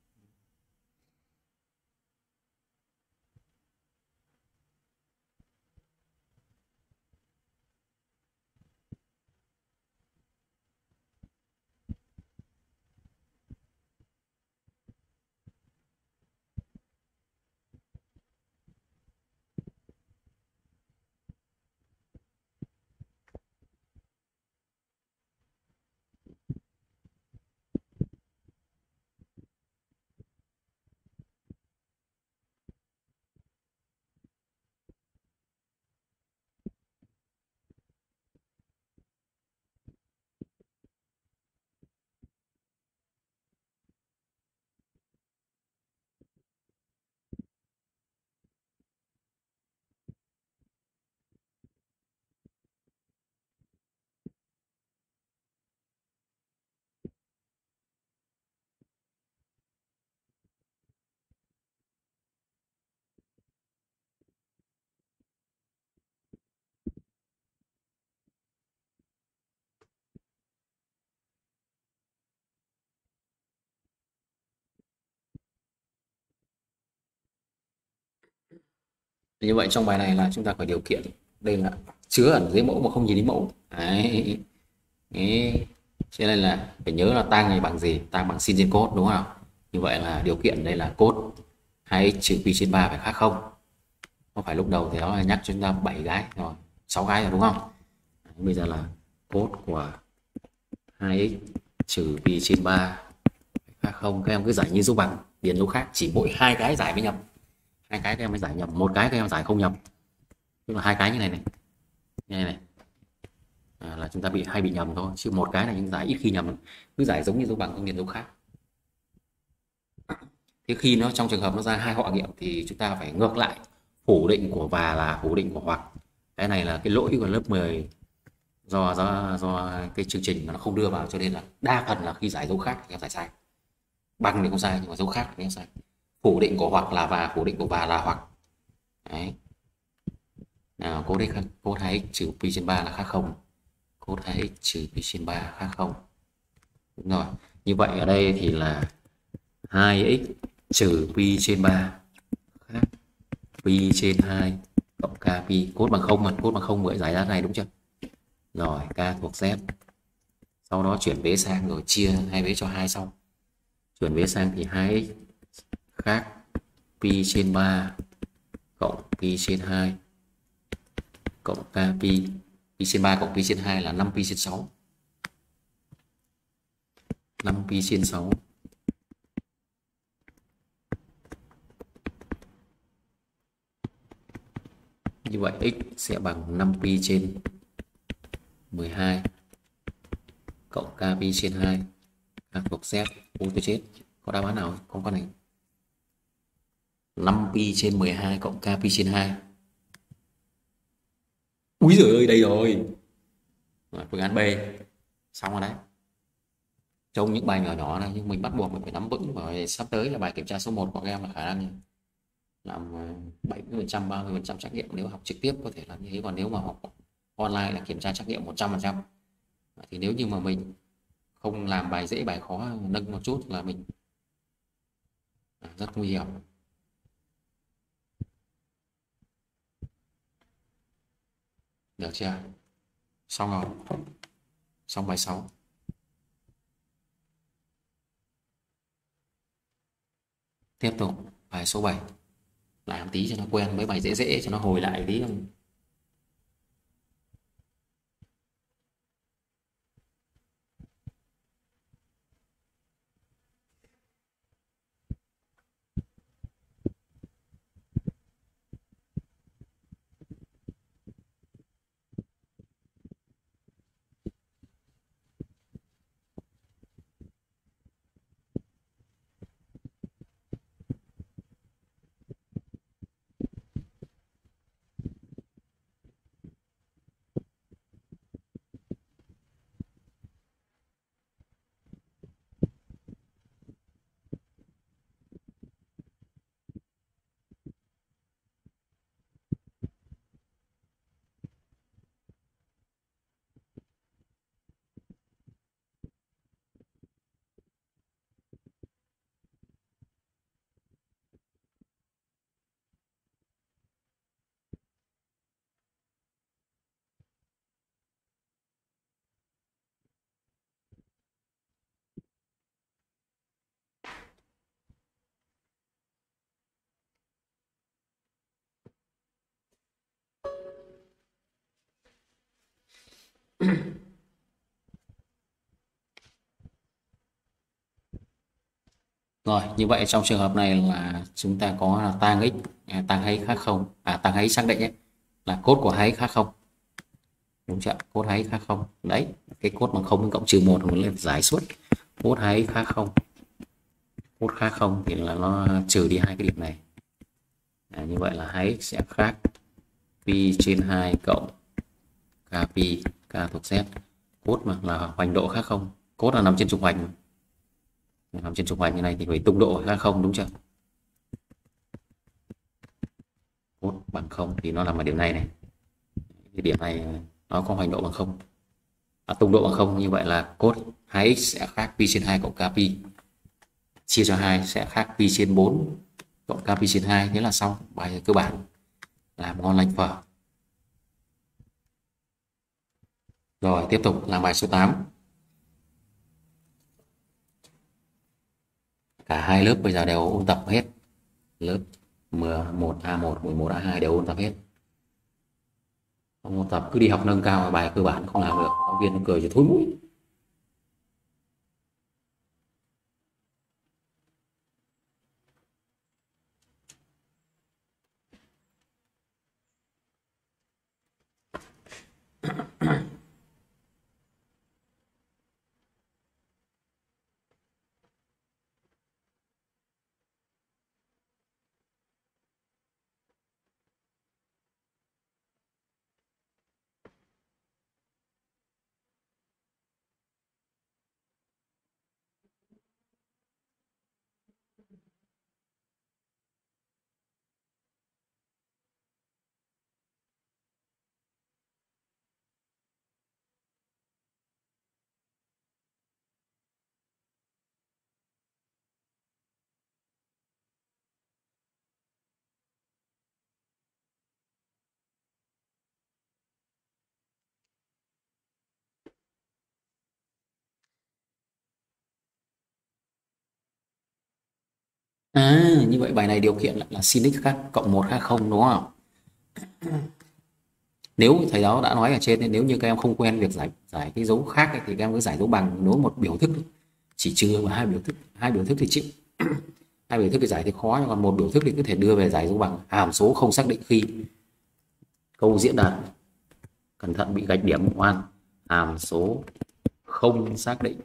Như vậy trong bài này là chúng ta phải điều kiện đây là chứa ẩn dưới mẫu mà không nhìn thấy mẫu. Đấy. Đấy. Cho nên là phải nhớ là tang này bằng gì? Tang bằng sin trên cos, đúng không? Như vậy là điều kiện đây là cos hai x trừ pi trên ba phải khác không? Không phải lúc đầu thì nó nhắc cho chúng ta bảy cái rồi, sáu cái rồi đúng không? Đấy, bây giờ là cos của hai x trừ pi trên ba phải khác không? Các em cứ giải như dấu bằng. điền lô khác, chỉ mỗi hai cái giải mới nhầm, hai cái các em mới giải nhầm, một cái các em giải không nhầm, tức là hai cái như này này, như này này à, là chúng ta bị hay bị nhầm thôi, chứ một cái là những giải ít khi nhầm, cứ giải giống như dấu bằng không điền dấu khác. Thế khi nó trong trường hợp nó ra hai họ nghiệm thì chúng ta phải ngược lại, phủ định của và là phủ định của hoặc. Cái này là cái lỗi của lớp mười, do do do cái chương trình mà nó không đưa vào, cho nên là đa phần là khi giải dấu khác thì em giải sai, bằng thì không sai nhưng mà dấu khác thì em sai. Phủ định của hoặc là và, phủ định của và là hoặc. Đấy. Nào, cốt x cốt hai x trừ pi trên ba là khác không, cốt hai x trừ pi trên ba khác không. Đúng rồi, như vậy ở đây thì là hai x trừ pi trên ba khác pi trên hai cộng k pi, cốt bằng không mà, cốt bằng không mới giải ra này đúng chưa? Rồi k thuộc z, sau đó chuyển vế sang rồi chia hai vế cho hai xong, chuyển vế sang thì hai x khác pi trên ba cộng pi trên hai cộng k pi, pi trên ba cộng pi trên hai là năm pi trên sáu, năm pi trên sáu. Như vậy x sẽ bằng năm pi trên mười hai cộng k pi trên hai, k thuộc z. Ôi tôi chết, có đáp án nào không? Con này năm pi trên mười hai cộng k pi trên hai. Úi giời ơi, đây rồi. Rồi, phương án B xong rồi đấy. Trong những bài nhỏ nhỏ này nhưng mình bắt buộc mình phải nắm vững, và sắp tới là bài kiểm tra số một của các em là khả năng làm bảy mươi phần trăm, ba mươi phần trăm trắc nghiệm nếu học trực tiếp có thể là như thế, còn nếu mà học online là kiểm tra trắc nghiệm một trăm phần trăm. Thì nếu như mà mình không làm bài dễ bài khó nâng một chút là mình rất nguy hiểm. Được chưa? Xong rồi. Xong bài sáu. Tiếp tục bài số bảy. Làm tí cho nó quen với bài dễ dễ cho nó hồi lại tí. Rồi, như vậy trong trường hợp này là chúng ta có là tang x, à, tang hay khác không, à tang hay xác định ấy, là cốt của hay khác không. Đúng chưa? Cốt hay khác không. Đấy, cái cốt bằng không cộng trừ một mình lên giải suốt. Cốt hay khác không. Cốt khác không thì là nó trừ đi hai cái điểm này. À, như vậy là hai x sẽ khác pi trên hai cộng k pi, k thuộc z. Cốt mà là hoành độ khác không. Cốt là nằm trên trục hoành. Nằm trên trục hoành như này thì phải tung độ khác không, đúng chưa? Cốt bằng không thì nó nằm ở điểm này này. Cái điểm này nó có hoành độ bằng không, à, tung độ bằng không, như vậy là cốt hai x sẽ khác pi trên hai cộng k pi, chia cho hai sẽ khác pi trên bốn cộng k pi trên hai. Thế là xong bài cơ bản, làm ngon lành phở. Rồi tiếp tục làm bài số tám. Cả hai lớp bây giờ đều ôn tập hết, lớp mười một A một, mười một A hai đều ôn tập hết. Không ôn tập cứ đi học nâng cao bài cơ bản không làm được, giáo viên nó cười cho thối mũi. À, như vậy bài này điều kiện lại là sin x khác cộng một khác không đúng không? Nếu thầy giáo đã nói ở trên nên nếu như các em không quen việc giải giải cái dấu khác ấy, thì các em cứ giải dấu bằng nếu một biểu thức chỉ trừ và hai biểu thức hai biểu thức thì chịu. Hai biểu thức thì giải thì khó, còn một biểu thức thì có thể đưa về giải dấu bằng. Hàm số không xác định khi câu diễn đạt cẩn thận bị gạch điểm oan. Hàm số không xác định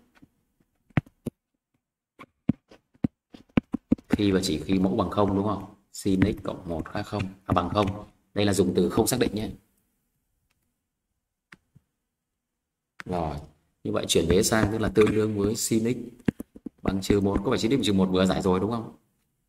khi và chỉ khi mẫu bằng không đúng không? Sin x cộng một khác không à, bằng không. Đây là dùng từ không xác định nhé. Rồi, như vậy chuyển vế sang tức là tương đương với sin x bằng trừ một. Có phải sin x trừ một vừa giải rồi đúng không?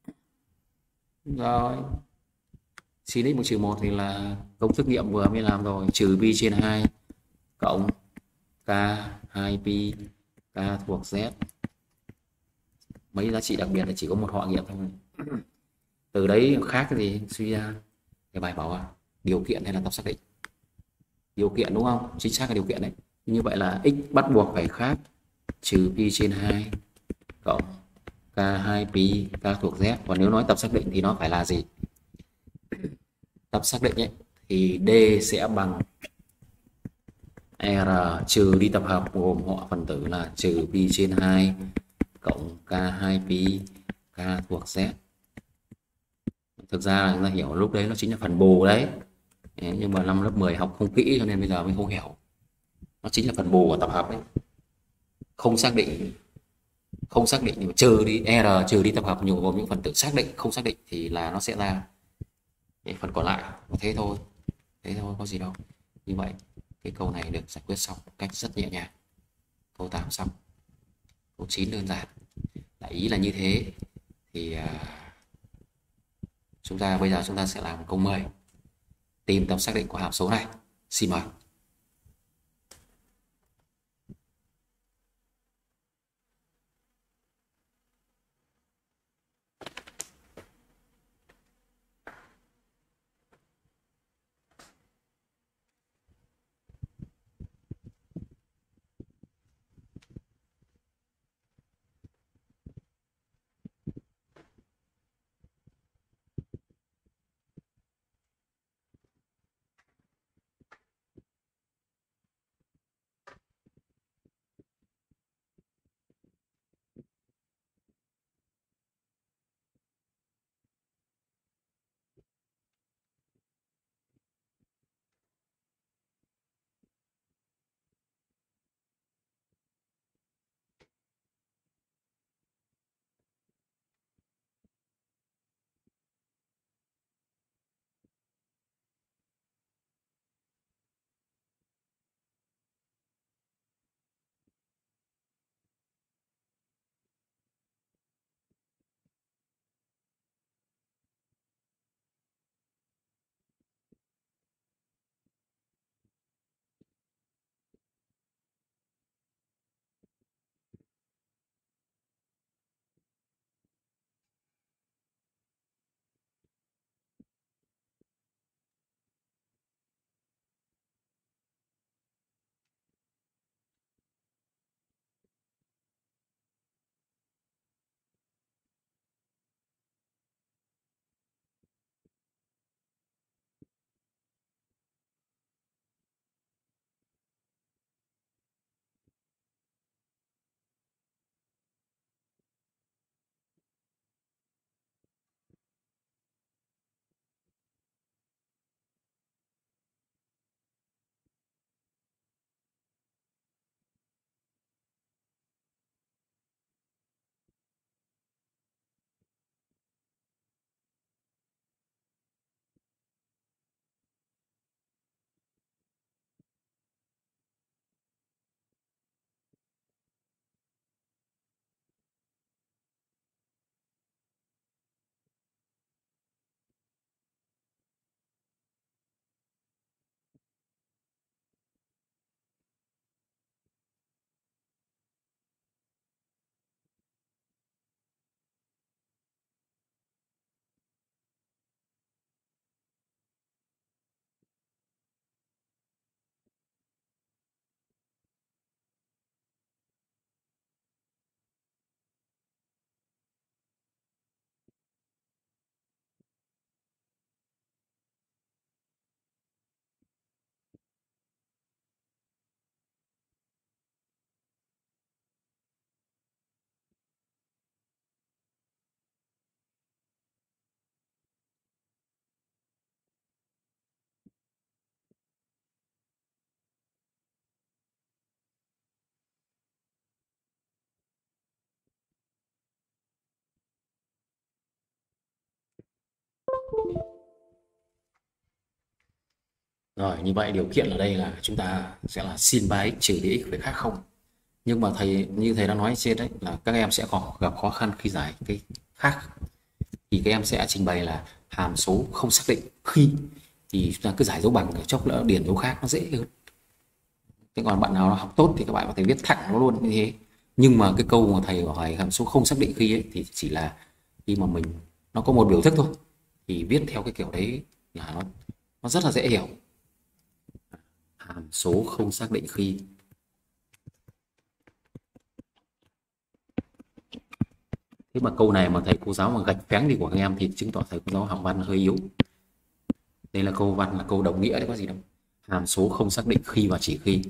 Rồi, sin x bằng trừ một thì là công thức nghiệm vừa mới làm rồi. Trừ pi trên hai cộng k hai pi k thuộc z. Mấy giá trị đặc biệt là chỉ có một họ nghiệm thôi. Từ đấy khác cái gì suy ra cái bài bảo à, điều kiện hay là tập xác định? Điều kiện đúng không? Chính xác là điều kiện đấy. Như vậy là x bắt buộc phải khác trừ pi trên hai cộng k hai pi k thuộc z. Còn nếu nói tập xác định thì nó phải là gì? Tập xác định ấy thì d sẽ bằng r trừ đi tập hợp gồm họ phần tử là trừ pi trên hai cộng k hai pi k thuộc z. Thực ra là chúng ta hiểu lúc đấy nó chính là phần bù đấy. Nhưng mà năm lớp mười học không kỹ cho nên bây giờ mới không hiểu. Nó chính là phần bù của tập hợp đấy. Không xác định không xác định nhưng mà trừ đi r trừ đi tập hợp nhiều gồm những phần tử xác định không xác định thì là nó sẽ ra cái phần còn lại. Thế thôi, thế thôi có gì đâu. Như vậy cái câu này được giải quyết xong một cách rất nhẹ nhàng. Câu tám xong. Câu chín đơn giản. Đại ý là như thế. Thì à, chúng ta bây giờ chúng ta sẽ làm câu mười. Tìm tập xác định của hàm số này. Xin mời. Rồi, như vậy điều kiện ở đây là chúng ta sẽ là sin ba x trừ đi x phải khác không. Nhưng mà thầy như thầy đã nói trên đấy là các em sẽ có gặp khó khăn khi giải cái khác. Thì các em sẽ trình bày là hàm số không xác định khi, thì chúng ta cứ giải dấu bằng chốc nữa điền dấu khác nó dễ hơn. Thế còn bạn nào học tốt thì các bạn có thể viết thẳng nó luôn như thế. Nhưng mà cái câu mà thầy hỏi hàm số không xác định khi ấy thì chỉ là khi mà mình nó có một biểu thức thôi, thì viết theo cái kiểu đấy là nó nó rất là dễ hiểu. Hàm số không xác định khi. Thế mà câu này mà thầy cô giáo mà gạch phén đi của các em thì chứng tỏ thầy cô giáo học văn hơi yếu. Đây là câu văn, là câu đồng nghĩa đấy, có gì đâu. Hàm số không xác định khi và chỉ khi.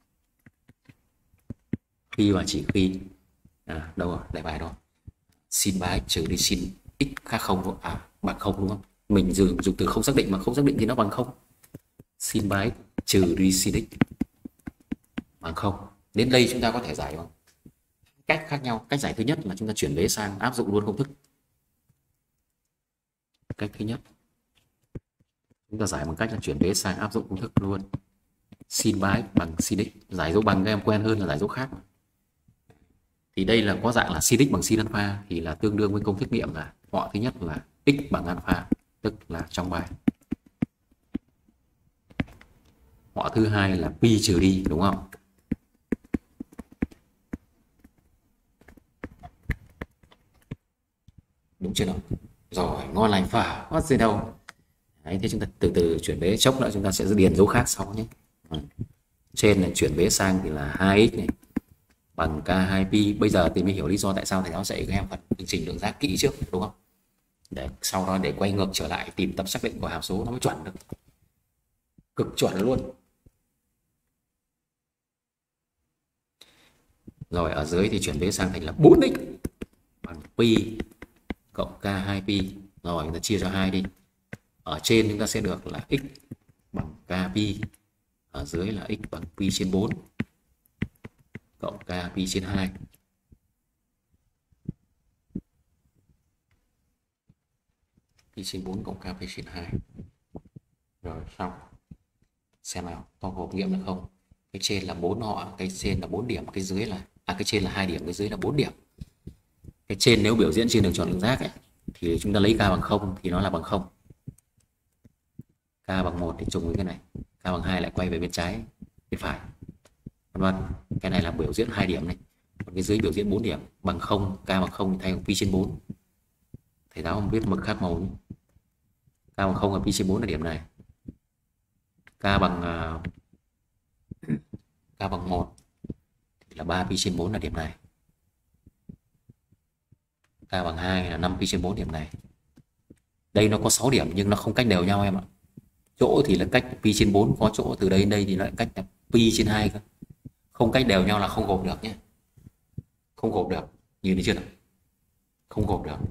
Khi và chỉ khi. À, đâu rồi, lại bài đó. Sin ba x trừ đi sin x khác không, à bằng không đúng không? Mình dùng dùng từ không xác định, mà không xác định thì nó bằng không. Sin ba x trừ đi sin x bằng không. Đến đây chúng ta có thể giải không? Cách khác nhau. Cách giải thứ nhất là chúng ta chuyển vế sang áp dụng luôn công thức. Cách thứ nhất chúng ta giải bằng cách là chuyển vế sang áp dụng công thức luôn. Sin ba x bằng sin x. Giải dấu bằng các em quen hơn là giải dấu khác. Thì đây là có dạng là sin x bằng sin alpha, thì là tương đương với công thức nghiệm là họa thứ nhất là x bằng alpha, tức là trong bài. Họa thứ hai là pi trừ đi, đúng không? Đúng chưa nào? Rồi, ngon lành phả, có gì đâu. Đấy, thế chúng ta từ từ chuyển vế, chốc nữa chúng ta sẽ điền dấu khác sau nhé. Trên này chuyển vế sang thì là hai x này bằng k hai pi. Bây giờ thì mới hiểu lý do tại sao thầy giáo dạy các em phần phương trình lượng giác kỹ trước, đúng không? Để sau đó để quay ngược trở lại tìm tập xác định của hàm số nó mới chuẩn được. Cực chuẩn luôn. Rồi ở dưới thì chuyển vế sang thành là bốn x bằng pi cộng k hai pi. Rồi chúng ta chia cho hai đi. Ở trên chúng ta sẽ được là x bằng k pi, ở dưới là x bằng pi trên bốn cộng k pi trên hai. Pi trên bốn cộng k pi trên hai. Rồi xong. Xem nào, có hộp nghiệm được không? Cái trên là bốn họ, cái trên là bốn điểm, cái dưới là à cái trên là hai điểm, cái dưới là bốn điểm. Cái trên nếu biểu diễn trên đường tròn lượng giác ấy, thì chúng ta lấy k bằng không thì nó là bằng không. K bằng một thì trùng với cái này, k bằng hai lại quay về bên trái, bên phải. Vân vân. Cái này là biểu diễn hai điểm này. Còn cái dưới biểu diễn bốn điểm, bằng không, k bằng không thì thay bằng pi trên bốn. Thầy giáo không viết mực khác màu nhé. K bằng không là pi trên bốn là điểm này. K bằng uh, k bằng một thì là ba pi trên bốn là điểm này. K bằng hai là năm pi trên bốn điểm này. Đây nó có sáu điểm nhưng nó không cách đều nhau em ạ. Chỗ thì là cách pi trên bốn, có chỗ từ đây đến đây thì lại cách là pi trên hai cơ. Không cách đều nhau là không gộp được nhé. Không gộp được. Nhìn thấy chưa nào? Không gộp được.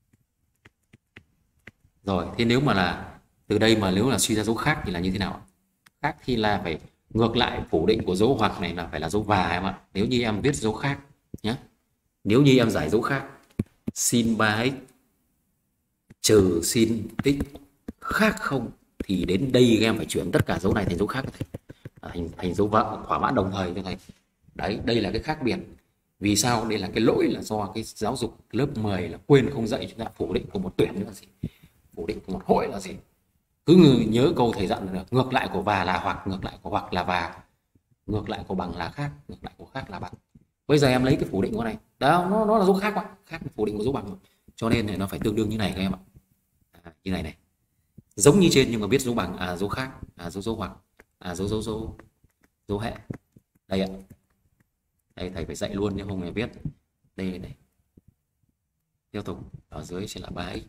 Rồi, thế nếu mà là từ đây mà nếu là suy ra dấu khác thì là như thế nào? Khác thì là phải ngược lại phủ định của dấu hoặc này là phải là dấu và em ạ. Nếu như em viết dấu khác nhé. Nếu như em giải dấu khác, sin ba x trừ sin x khác không thì đến đây các em phải chuyển tất cả dấu này thành dấu khác thành thành dấu vợ thỏa mãn đồng thời cho thầy. Đấy, đây là cái khác biệt. Vì sao? Đây là cái lỗi là do cái giáo dục lớp mười là quên không dạy chúng ta phủ định của một tuyển là gì, phủ định của một hội là gì. Cứ nhớ câu thầy dặn là ngược lại của và là hoặc, ngược lại của hoặc là và, ngược lại của bằng là khác, ngược lại của khác là bằng. Bây giờ em lấy cái phủ định của này, đó nó nó là dấu khác mà, khác phủ định của dấu bằng, cho nên này nó phải tương đương như này các em ạ. À, như này này, giống như trên nhưng mà biết dấu bằng, à dấu khác, à dấu dấu hoặc, à dấu dấu dấu dấu hệ. Đây ạ, đây thầy phải dạy luôn nhưng không hề viết. Đây này, tiếp tục ở dưới sẽ là ba x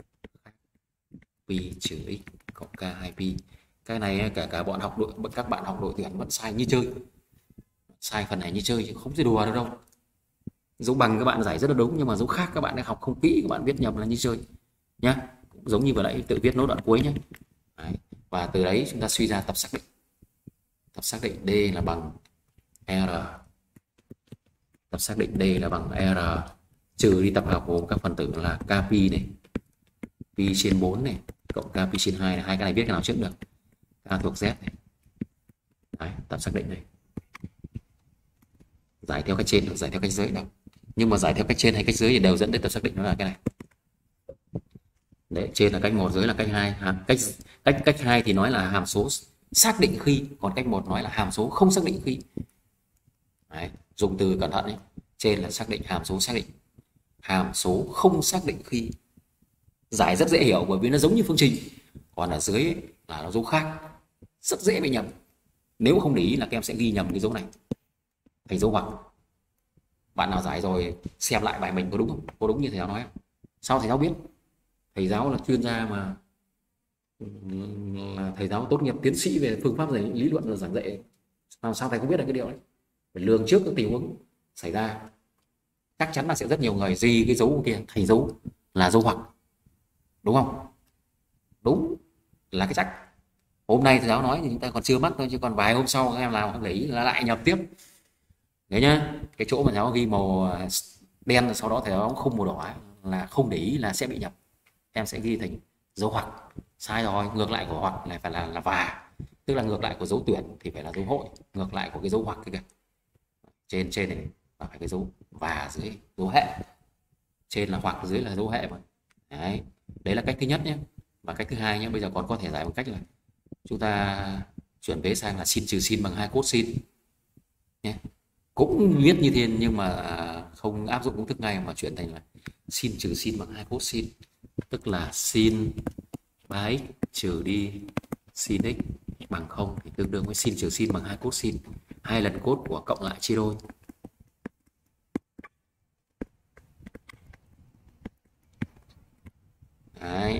pi trừ x cộng k hai pi. Cái này cả cả bọn học đội các bạn học đội tuyển vẫn sai như chơi, sai phần này như chơi chứ không thể đùa đâu đâu. Dấu bằng các bạn giải rất là đúng nhưng mà dấu khác các bạn đã học không kỹ, các bạn viết nhầm là như chơi nhá. Cũng giống như vừa nãy tự viết nốt đoạn cuối nhé. Đấy. Và từ đấy chúng ta suy ra tập xác định. Tập xác định D là bằng R. Tập xác định D là bằng R trừ đi tập hợp gồm các phần tử là K pi này, pi trên bốn này cộng k pi trên hai này, hai cái này viết cái nào trước được? K thuộc Z này. Đấy, tập xác định này. Giải theo cách trên được, giải theo cách dưới đâu. Nhưng mà giải theo cách trên hay cách dưới thì đều dẫn đến tập xác định nó là cái này. Đấy, trên là cách một, dưới là cách hai. À, cách cách cách hai thì nói là hàm số xác định khi, còn cách một nói là hàm số không xác định khi. Đấy, dùng từ cẩn thận ấy. Trên là xác định hàm số xác định, hàm số không xác định khi. Giải rất dễ hiểu bởi vì nó giống như phương trình. Còn ở dưới ấy, là nó dấu khác, rất dễ bị nhầm. Nếu không để ý là các em sẽ ghi nhầm cái dấu này thành dấu hoặc. Bạn nào giải rồi xem lại bài mình có đúng không? Có đúng như thầy giáo nói không? Sao thầy giáo biết? Thầy giáo là chuyên gia mà, là thầy giáo tốt nghiệp tiến sĩ về phương pháp giải lý luận là giảng dạy, làm sao thầy không biết được cái điều đấy? Phải lường trước các tình huống xảy ra. Chắc chắn là sẽ rất nhiều người gì cái dấu kia thầy dấu là dấu hoặc, đúng không? Đúng là cái chắc. Hôm nay thầy giáo nói thì chúng ta còn chưa mất thôi, chứ còn vài hôm sau các em làm không để ý là lại nhập tiếp. Đấy nhá, cái chỗ mà thầy giáo ghi màu đen sau đó thầy giáo không màu đỏ là không để ý là sẽ bị nhập. Em sẽ ghi thành dấu hoặc. Sai rồi, ngược lại của hoặc này phải là là và, tức là ngược lại của dấu tuyển thì phải là dấu hội, ngược lại của cái dấu hoặc kia. Trên trên này và phải cái dấu và, dưới dấu hệ. Trên là hoặc, dưới là dấu hệ mà. Đấy, đấy là cách thứ nhất nhé. Và cách thứ hai nhé, bây giờ còn có thể giải một cách là chúng ta chuyển vế sang là sin trừ sin bằng hai cos sin nhé. Cũng viết như thế nhưng mà không áp dụng công thức ngay, mà chuyển thành là sin trừ sin bằng hai cos sin, tức là sin ba x trừ đi sin x bằng không thì tương đương với sin trừ sin bằng hai cos sin, hai lần cos của cộng lại chia đôi. Đấy.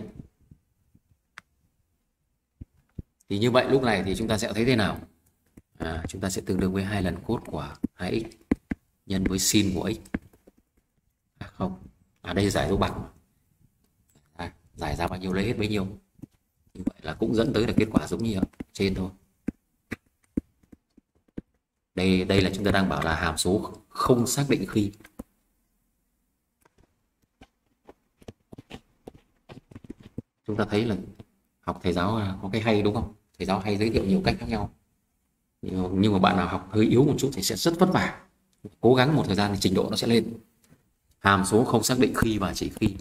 Thì như vậy lúc này thì chúng ta sẽ thấy thế nào? À, chúng ta sẽ tương đương với hai lần cos của hai x nhân với sin của x. À, không, ở à, đây giải dấu bằng. À, giải ra bao nhiêu lấy hết bấy nhiêu. Như vậy là cũng dẫn tới được kết quả giống như ở trên thôi. Đây đây là chúng ta đang bảo là hàm số không xác định khi. Chúng ta thấy là học thầy giáo có cái hay đúng không? Thầy giáo hay giới thiệu nhiều cách khác nhau. Nhưng mà bạn nào học hơi yếu một chút thì sẽ rất vất vả. Cố gắng một thời gian thì trình độ nó sẽ lên. Hàm số không xác định khi và chỉ khi.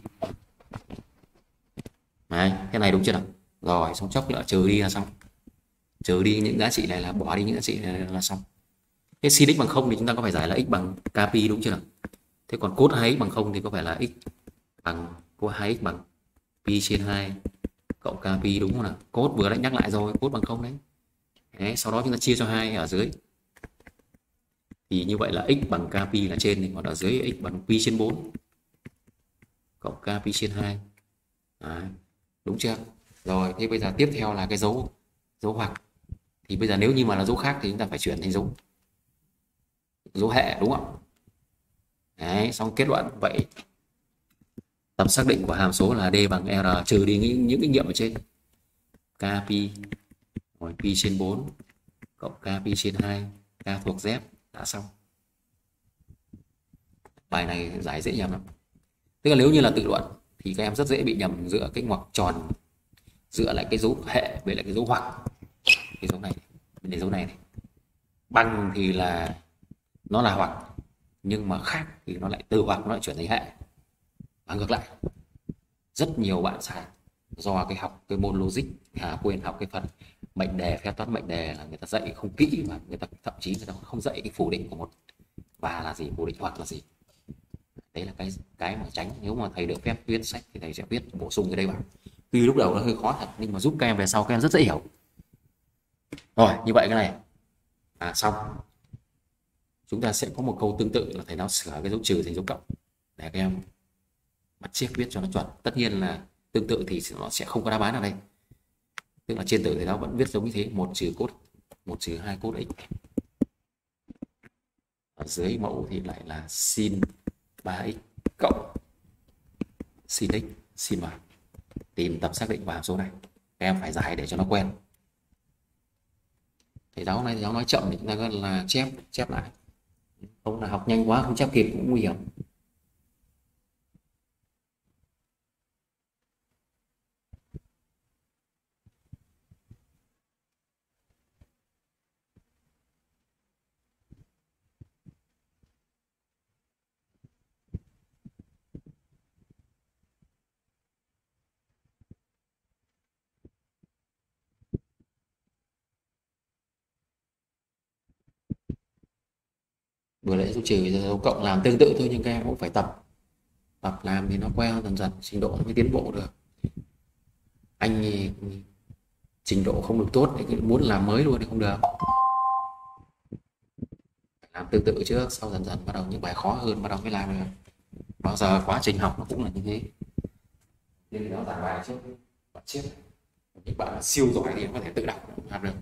Đấy, cái này đúng chưa nào? Rồi, xong chốc nữa trừ đi là xong. Trừ đi những giá trị này là bỏ đi những giá trị này là xong. Cái sin x bằng không thì chúng ta có phải giải là x bằng k pi đúng chưa nào? Thế còn cos hai x bằng không thì có phải là x bằng cos hai x bằng pi trên hai cộng k pi đúng không nào? Cos vừa đã nhắc lại rồi, cos bằng không đấy. Đấy, sau đó chúng ta chia cho hai ở dưới. Thì như vậy là x bằng k pi là trên, còn ở dưới x bằng pi trên bốn cộng k pi trên hai. Đấy, đúng chưa? Rồi, thế bây giờ tiếp theo là cái dấu dấu hoặc. Thì bây giờ nếu như mà là dấu khác thì chúng ta phải chuyển thành dấu dấu hệ đúng không? Đấy, xong kết luận vậy tập xác định của hàm số là d bằng r trừ đi những những cái nghiệm ở trên. K pi rồi pi trên bốn cộng k pi trên hai, k thuộc Z đã xong. Bài này giải dễ nhầm lắm. Tức là nếu như là tự luận thì các em rất dễ bị nhầm giữa cái ngoặc tròn, giữa lại cái dấu hệ với lại cái dấu hoặc. Cái dấu này, bên này dấu này này. Bằng thì là nó là hoặc, nhưng mà khác thì nó lại từ hoặc nó lại chuyển thành hệ. Và ngược lại. Rất nhiều bạn sai do cái học cái môn logic à, quên học cái phần mệnh đề, phép toán mệnh đề là người ta dạy không kỹ, và người ta thậm chí người ta không dạy cái phủ định của một và là gì, phủ định hoặc là gì. Đấy là cái cái mà tránh. Nếu mà thầy được phép viết sách thì thầy sẽ viết bổ sung cái đây vào. Tuy lúc đầu nó hơi khó thật nhưng mà giúp các em về sau các em rất dễ hiểu. Rồi, như vậy cái này à xong. Chúng ta sẽ có một câu tương tự là thầy nó sửa cái dấu trừ thành dấu cộng để các em bắt chước viết cho nó chuẩn. Tất nhiên là tương tự thì nó sẽ không có đáp án ở đây. Tức là trên tử thầy nó vẫn viết giống như thế, một trừ cos một trừ hai cos x. Ở dưới mẫu thì lại là sin ba x cộng sin x sin y. Tìm tập xác định của hàm số này. Các em phải giải để cho nó quen. Thầy giáo này thầy giáo nói chậm thì chúng ta là chép chép lại. Không là học nhanh quá không chép kịp cũng nguy hiểm. vừa nãy số trừ giờ số cộng làm tương tự thôi, nhưng các em cũng phải tập tập làm thì nó quen dần dần, trình độ nó mới tiến bộ được. Anh thì trình độ không được tốt thì muốn làm mới luôn thì không được, làm tương tự trước, sau dần dần bắt đầu những bài khó hơn bắt đầu mới làm được. Bao giờ quá trình học nó cũng là như thế, nên nó giảng bài trước bạn trước, những bạn siêu giỏi thì có thể tự đọc làm được.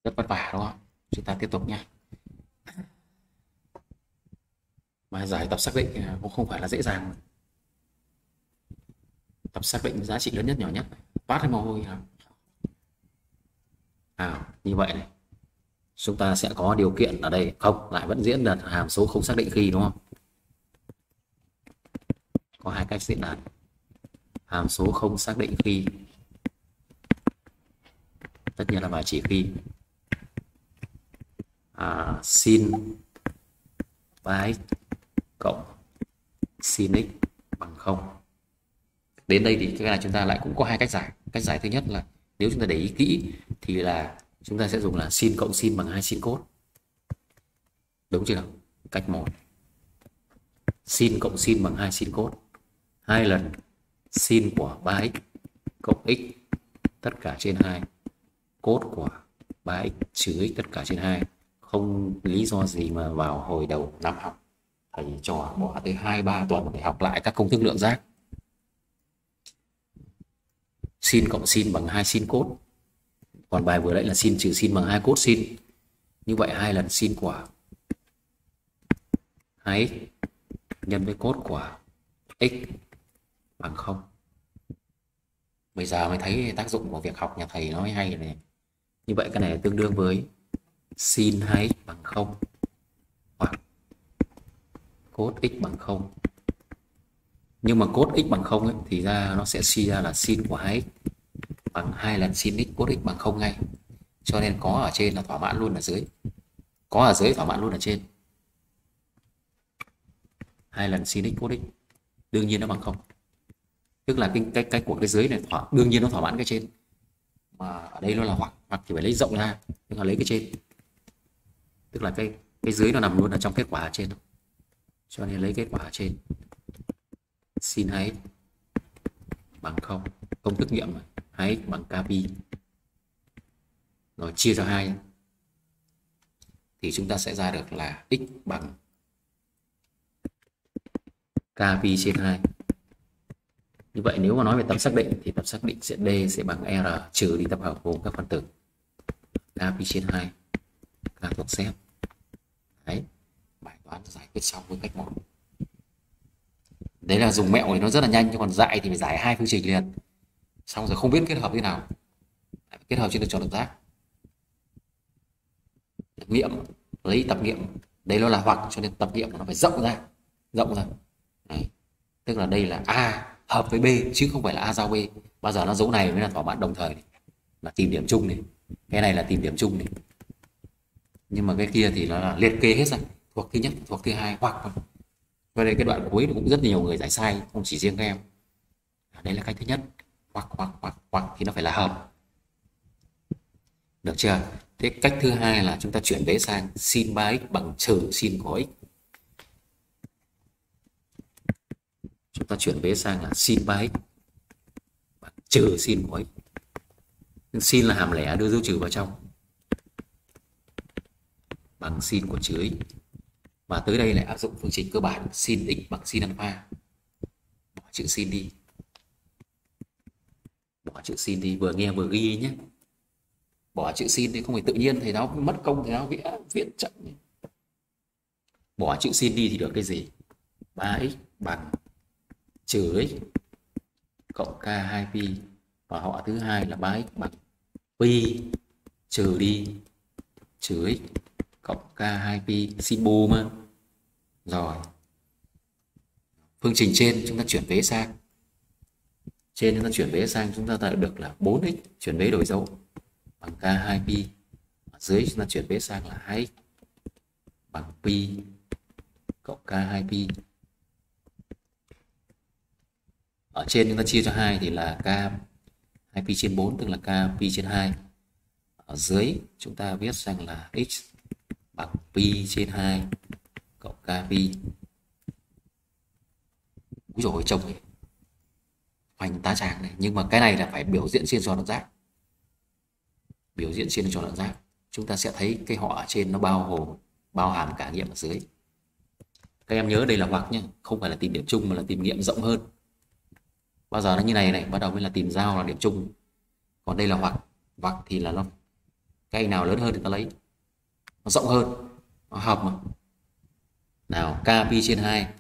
rất vất vả đúng không? Chúng ta tiếp tục nhé. Mà giải tập xác định cũng không phải là dễ dàng. Tập xác định giá trị lớn nhất nhỏ nhất, toát cái mồ hôi nào. À, như vậy này, chúng ta sẽ có điều kiện ở đây không, lại vẫn diễn đạt hàm số không xác định khi đúng không? Có hai cách diễn đạt hàm số không xác định khi, tất nhiên là và chỉ khi à, sin ba x cộng sin x bằng không. Đến đây thì cái này chúng ta lại cũng có hai cách giải. Cách giải thứ nhất là nếu chúng ta để ý kỹ thì là chúng ta sẽ dùng là sin cộng sin bằng hai sin cos. Đúng chưa? Cách một, sin cộng sin bằng hai sin cos, hai lần sin của ba x cộng x tất cả trên hai, cos của ba x trừ x tất cả trên hai. Không lý do gì mà vào hồi đầu năm học thầy trò bỏ tới hai ba tuần để học lại các công thức lượng giác. Sin cộng sin bằng hai sin cos, còn bài vừa nãy là sin trừ sin bằng hai cos sin. Như vậy hai lần sin của hai x nhân với cos của x bằng không. Bây giờ mới thấy tác dụng của việc học nhà thầy nói hay này. Như vậy cái này tương đương với sin hai x bằng không hoặc cos x bằng không. Nhưng mà cos x bằng không ấy, thì ra nó sẽ suy ra là sin của hai x bằng hai lần sin x cos x bằng không ngay. Cho nên có ở trên là thỏa mãn luôn ở dưới, có ở dưới thỏa mãn luôn ở trên. Hai lần sin x cos x đương nhiên nó bằng không. Tức là cái cái cái của cái dưới này thỏa, đương nhiên nó thỏa mãn cái trên. Mà ở đây nó là hoặc, hoặc thì phải lấy rộng ra, tức là lấy cái trên. Tức là cái cái dưới nó nằm luôn ở trong kết quả ở trên. Cho nên lấy kết quả ở trên. Sin hai x bằng không. Công thức nghiệm hai x bằng k pi. Rồi chia cho hai thì chúng ta sẽ ra được là x bằng k pi trên hai. Như vậy nếu mà nói về tập xác định thì tập xác định sẽ D sẽ bằng R trừ đi tập hợp gồm các phần tử k pi trên hai, k thuộc xếp. Đấy, bài toán giải quyết xong với cách một. Đấy là dùng mẹo thì nó rất là nhanh, nhưng còn dạy thì phải giải hai phương trình liền. Xong rồi không biết kết hợp thế nào. Kết hợp trên được tròn được giác. Nghiệm, lấy tập nghiệm. Đây nó là hoặc, cho nên tập nghiệm nó phải rộng ra. Rộng ra. Đấy. Tức là đây là A hợp với B chứ không phải là A giao B. Bao giờ nó dấu này mới là thỏa mãn đồng thời này. Là tìm điểm chung này. Cái này là tìm điểm chung này. Nhưng mà cái kia thì nó là liệt kê hết ra. Thuộc thứ nhất, thuộc thứ hai, hoặc. Và đây cái đoạn cuối cũng rất nhiều người giải sai, không chỉ riêng các em. Đây là cách thứ nhất. Hoặc, hoặc, hoặc, hoặc thì nó phải là hợp. Được chưa? Thế cách thứ hai là chúng ta chuyển vế sang sin ba x bằng trừ sin của x. Chúng ta chuyển vế sang là sin ba x bằng trừ sin của x. Nhưng sin là hàm lẻ đưa dấu trừ vào trong. Bằng sin của trừ x. Và tới đây lại áp dụng phương trình cơ bản sin x bằng sin alpha. Bỏ chữ sin đi. Bỏ chữ sin đi, vừa nghe vừa ghi nhé. Bỏ chữ sin thì không phải tự nhiên, thầy giáo mất công thầy giáo vẽ viết chậm. Bỏ chữ sin đi thì được cái gì? ba x bằng trừ x cộng k hai pi, và họ thứ hai là ba x bằng pi trừ đi trừ x cộng k hai pi, sin bù mà. Rồi. Phương trình trên chúng ta chuyển vế sang. Trên chúng ta chuyển vế sang chúng ta tạo được là bốn x, chuyển vế đổi dấu bằng k hai pi. Ở dưới chúng ta chuyển vế sang là hai x bằng pi cộng k hai pi. Ở trên chúng ta chia cho hai thì là k hai pi trên bốn, tức là k pi trên hai. Ở dưới chúng ta viết sang là x bằng pi trên hai cộng k pi. Úi dồi trông này, hoành tá tràng này. Nhưng mà cái này là phải biểu diễn trên tròn đoạn giác. Biểu diễn trên tròn đoạn giác. Chúng ta sẽ thấy cái họ ở trên nó bao gồm, bao hàm cả nghiệm ở dưới. Các em nhớ đây là hoặc nhé, không phải là tìm điểm chung mà là tìm nghiệm rộng hơn. Bao giờ nó như này này, bắt đầu mới là tìm giao là điểm chung. Còn đây là hoặc. Hoặc thì là nó Cái anh nào lớn hơn thì ta lấy, nó rộng hơn, nó hợp mà. Nào, k pi trên hai.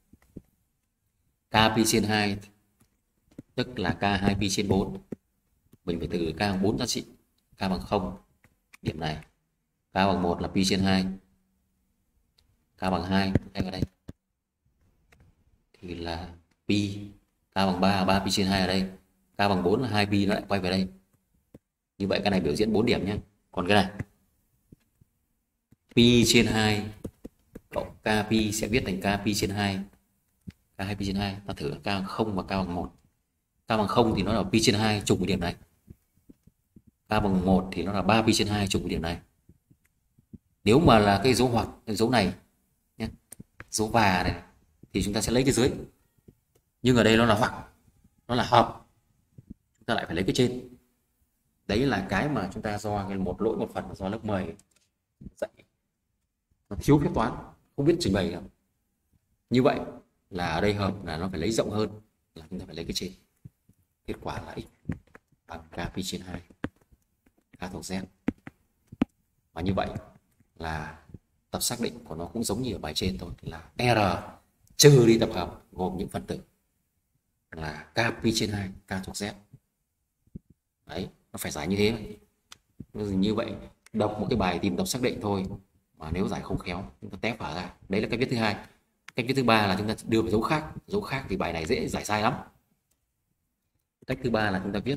K pi trên hai tức là k hai pi trên bốn. Mình phải từ k bằng bốn giá trị. K bằng không, điểm này. K bằng một là pi trên hai. K bằng hai, thay vào đây. Thì là pi. K bằng ba là ba pi trên hai ở đây. K bằng bốn là hai pi, nó lại quay về đây. Như vậy cái này biểu diễn bốn điểm nhé. Còn cái này pi trên hai cộng k pi sẽ viết thành k pi trên hai. K hai pi trên hai, ta thử k bằng không và k bằng một. K bằng không thì nó là pi trên hai trùng với điểm này. K bằng một thì nó là ba pi trên hai trùng với điểm này. Nếu mà là cái dấu hoặc, cái dấu này nhé, dấu và này, thì chúng ta sẽ lấy cái dưới. Nhưng ở đây nó là hoặc, nó là hợp, chúng ta lại phải lấy cái trên. Đấy là cái mà chúng ta do cái một lỗi một phần là do lớp mười dạy nó thiếu phép toán, không biết trình bày đâu. Như vậy là ở đây hợp là nó phải lấy rộng hơn, là chúng ta phải lấy cái trên. Kết quả là x bằng k pi trên hai, k thuộc z. Và như vậy là tập xác định của nó cũng giống như ở bài trên thôi, là R trừ đi tập hợp gồm những phần tử là k pi trên hai, k thuộc z. Đấy, nó phải giải như thế. Như vậy đọc một cái bài tìm tập xác định thôi mà nếu giải không khéo chúng ta tép vào ra. Đấy là cách viết thứ hai. Cách viết thứ ba là chúng ta đưa vào dấu khác. Dấu khác thì bài này dễ giải sai lắm. Cách thứ ba là chúng ta viết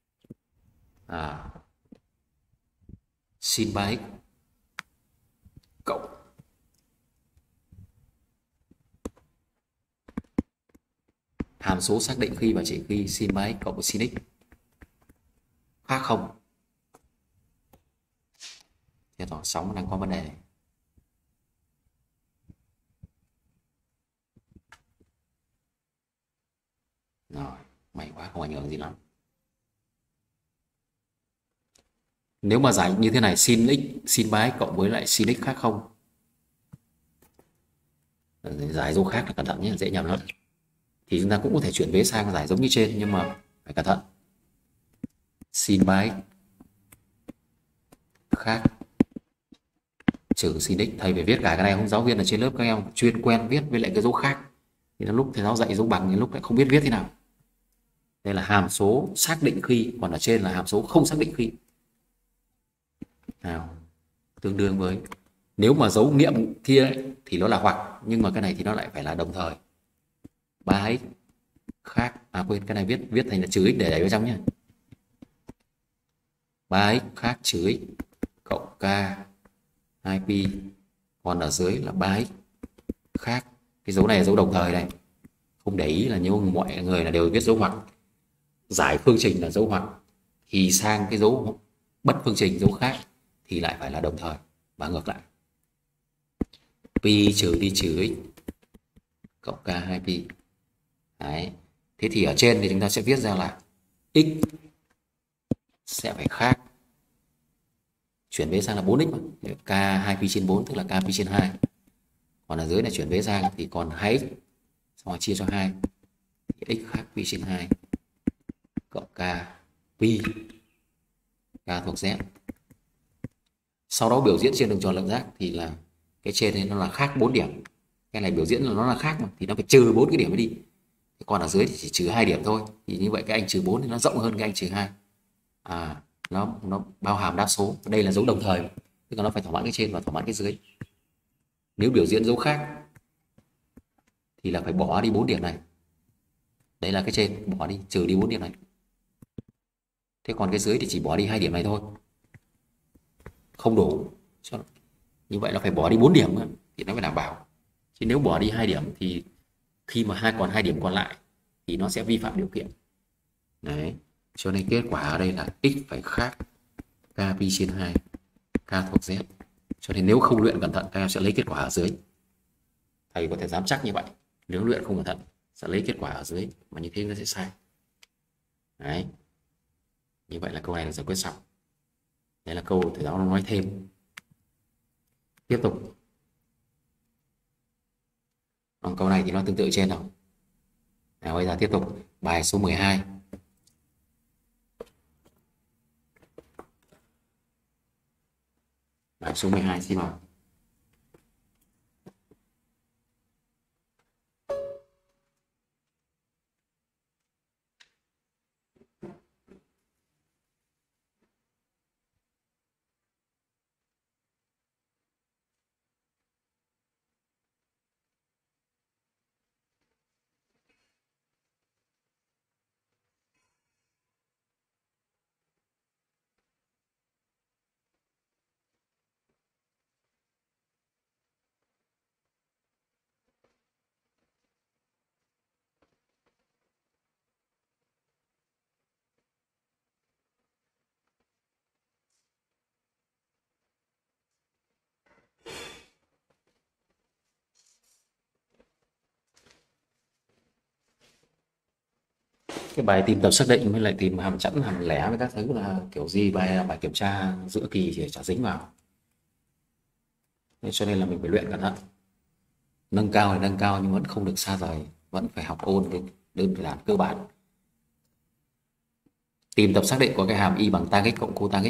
à, sin ba x cộng hàm số xác định khi và chỉ khi sin ba x cộng sin x khác không. Thế rồi, sóng đang có vấn đề. Rồi, may quá không ảnh hưởng gì lắm. Nếu mà giải như thế này, sin x, sin ba x cộng với lại sin x khác không. Giải dấu khác là cẩn thận nhé, dễ nhầm lắm. Thì chúng ta cũng có thể chuyển vế sang giải giống như trên, nhưng mà phải cẩn thận. Sin ba x khác trừ sin x. Thầy phải viết cả cái này, không giáo viên ở trên lớp các em chuyên quen viết với lại cái dấu khác. Thì nó lúc thầy giáo dạy dấu bằng, thì lúc lại không biết viết thế nào. Đây là hàm số xác định khi, còn ở trên là hàm số không xác định khi. Nào, tương đương với, nếu mà dấu nghiệm kia ấy, thì nó là hoặc, nhưng mà cái này thì nó lại phải là đồng thời. ba x khác, à quên, cái này viết viết thành là trừ x để đẩy vào trong nhé. ba x khác trừ x cộng k hai pi, còn ở dưới là ba x khác, cái dấu này là dấu đồng thời này, không để ý là như mọi người là đều viết dấu hoặc. Giải phương trình là dấu hoặc, thì sang cái dấu bất phương trình, dấu khác thì lại phải là đồng thời và ngược lại. Pi trừ đi trừ x cộng k hai pi. Đấy. Thế thì ở trên thì chúng ta sẽ viết ra là x sẽ phải khác, chuyển vế sang là bốn x mà. K hai pi trên bốn tức là k pi trên hai. Còn ở dưới này chuyển vế sang thì còn hai x, xong rồi chia cho hai. Thì x khác pi trên hai cộng k pi, k thuộc z. Sau đó biểu diễn trên đường tròn lục giác thì là cái trên này nó là khác bốn điểm. Cái này biểu diễn là nó là khác mà, thì nó phải trừ bốn cái điểm mới đi. Còn ở dưới thì chỉ trừ hai điểm thôi. Thì như vậy cái anh trừ bốn thì nó rộng hơn cái anh trừ hai. À, nó nó bao hàm đa số. Đây là dấu đồng thời, tức là nó phải thỏa mãn cái trên và thỏa mãn cái dưới. Nếu biểu diễn dấu khác thì là phải bỏ đi bốn điểm này. Đấy là cái trên, bỏ đi, trừ đi bốn điểm này. Thế còn cái dưới thì chỉ bỏ đi hai điểm này thôi, không đủ. Như vậy nó phải bỏ đi bốn điểm thì nó mới đảm bảo. Chứ nếu bỏ đi hai điểm thì khi mà hai còn hai điểm còn lại thì nó sẽ vi phạm điều kiện. Đấy, cho nên kết quả ở đây là x phải khác k pi trên hai, k thuộc z. Cho nên nếu không luyện cẩn thận các em sẽ lấy kết quả ở dưới. Thầy có thể dám chắc như vậy. Nếu luyện không cẩn thận sẽ lấy kết quả ở dưới, mà như thế nó sẽ sai. Đấy. Như vậy là câu này là giải quyết xong. Đấy là câu thầy giáo nói thêm. Tiếp tục. Còn câu này thì nó tương tự trên rồi. Nào, bây giờ tiếp tục bài số mười hai. Bài số mười hai xin mời. Cái bài tìm tập xác định với lại tìm hàm chẵn hàm lẻ với các thứ là kiểu gì bài bài kiểm tra giữa kỳ thì chả dính vào. Nên cho nên là mình phải luyện cẩn thận. Nâng cao thì nâng cao nhưng vẫn không được xa rời, vẫn phải học ôn cái đơn giản cơ bản. Tìm tập xác định có cái hàm y bằng tang x cộng cô tang x.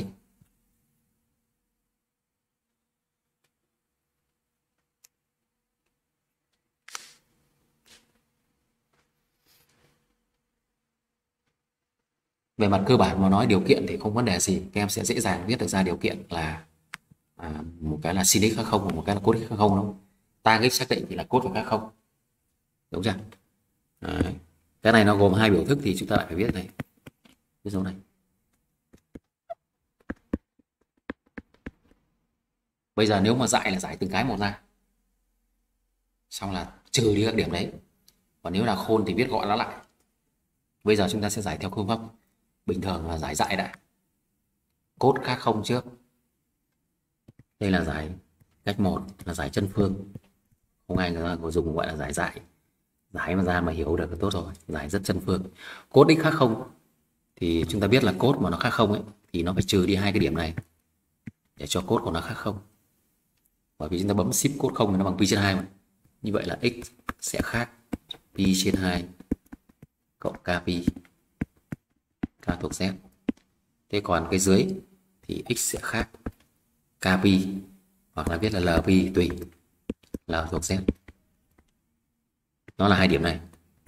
Về mặt cơ bản mà nói điều kiện thì không vấn đề gì, các em sẽ dễ dàng viết được ra điều kiện là à, một cái là sin x khác không và một cái là cos x khác không đâu. Tang x xác định thì là cos phải khác không, đúng chưa? Đấy. Cái này nó gồm hai biểu thức thì chúng ta lại phải viết này, viết dấu này. Bây giờ nếu mà dại là giải từng cái một ra, xong là trừ đi các điểm đấy. Còn nếu là khôn thì viết gọn nó lại. Bây giờ chúng ta sẽ giải theo phương pháp bình thường là giải dại đã. Cốt khác không trước. Đây là giải cách một là giải chân phương. Không ai người ta dùng gọi là giải dại. Giải mà ra mà hiểu được là tốt rồi. Giải rất chân phương. Cốt x khác không thì chúng ta biết là cốt mà nó khác không ấy thì nó phải trừ đi hai cái điểm này để cho cốt của nó khác không. Bởi vì chúng ta bấm shift cốt không thì nó bằng pi trên hai mà. Như vậy là x sẽ khác pi trên hai cộng k pi, k thuộc z. Thế còn cái dưới thì x sẽ khác k pi hoặc là viết là l pi tùy, l thuộc z. Nó là hai điểm này.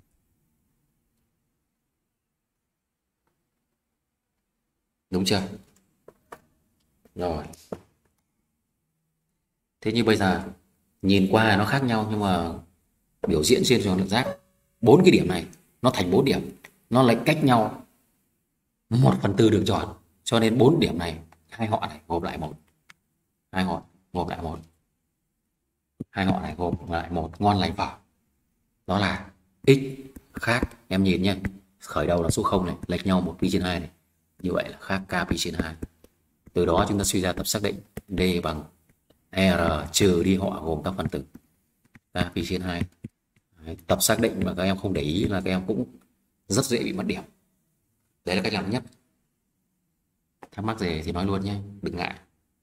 Đúng chưa? Rồi. Thế như bây giờ nhìn qua nó khác nhau nhưng mà biểu diễn trên tròn lượng giác bốn cái điểm này nó thành bốn điểm, nó lệch cách nhau một phần tư đường tròn, cho nên bốn điểm này hai họ này gộp lại một, hai họ gộp lại một, hai họ này gộp lại một, ngon lành vào. Đó là x khác, em nhìn nhé, khởi đầu là số không này, lệch nhau một pi trên hai này, như vậy là khác k pi trên hai. Từ đó chúng ta suy ra tập xác định d bằng r trừ đi họ gồm các phần tử k pi trên hai. Đấy, tập xác định mà các em không để ý là các em cũng rất dễ bị mất điểm. Đấy là cách làm nhất. Thắc mắc gì thì nói luôn nhé, đừng ngại.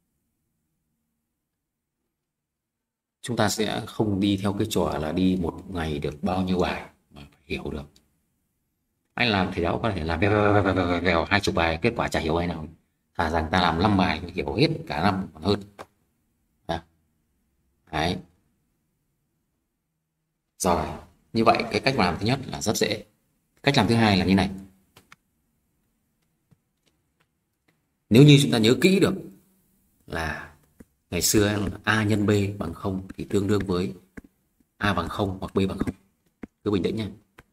Chúng ta sẽ không đi theo cái trò là đi một ngày được bao nhiêu bài mà phải hiểu được. Anh làm thầy giáo có thể làm vèo vèo vèo vèo hai chục bài kết quả chả hiểu ai nào. Thà rằng ta làm năm bài hiểu hết cả năm còn hơn. Đấy. Rồi, như vậy cái cách làm thứ nhất là rất dễ. Cách làm thứ hai là như này. Nếu như chúng ta nhớ kỹ được là ngày xưa là a nhân b bằng không thì tương đương với a bằng không hoặc b bằng không. Cứ bình tĩnh nha.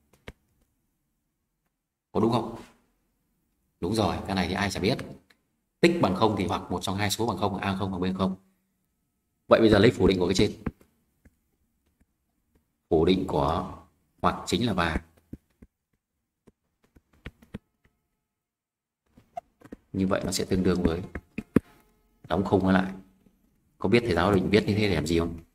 Có đúng không? Đúng rồi, cái này thì ai chả biết. Tích bằng không thì hoặc một trong hai số bằng không, a không hoặc b không. Vậy bây giờ lấy phủ định của cái trên. Phủ định của hoặc chính là và. Như vậy nó sẽ tương đương với đóng khung lại. Có biết thầy giáo định viết như thế để làm gì không?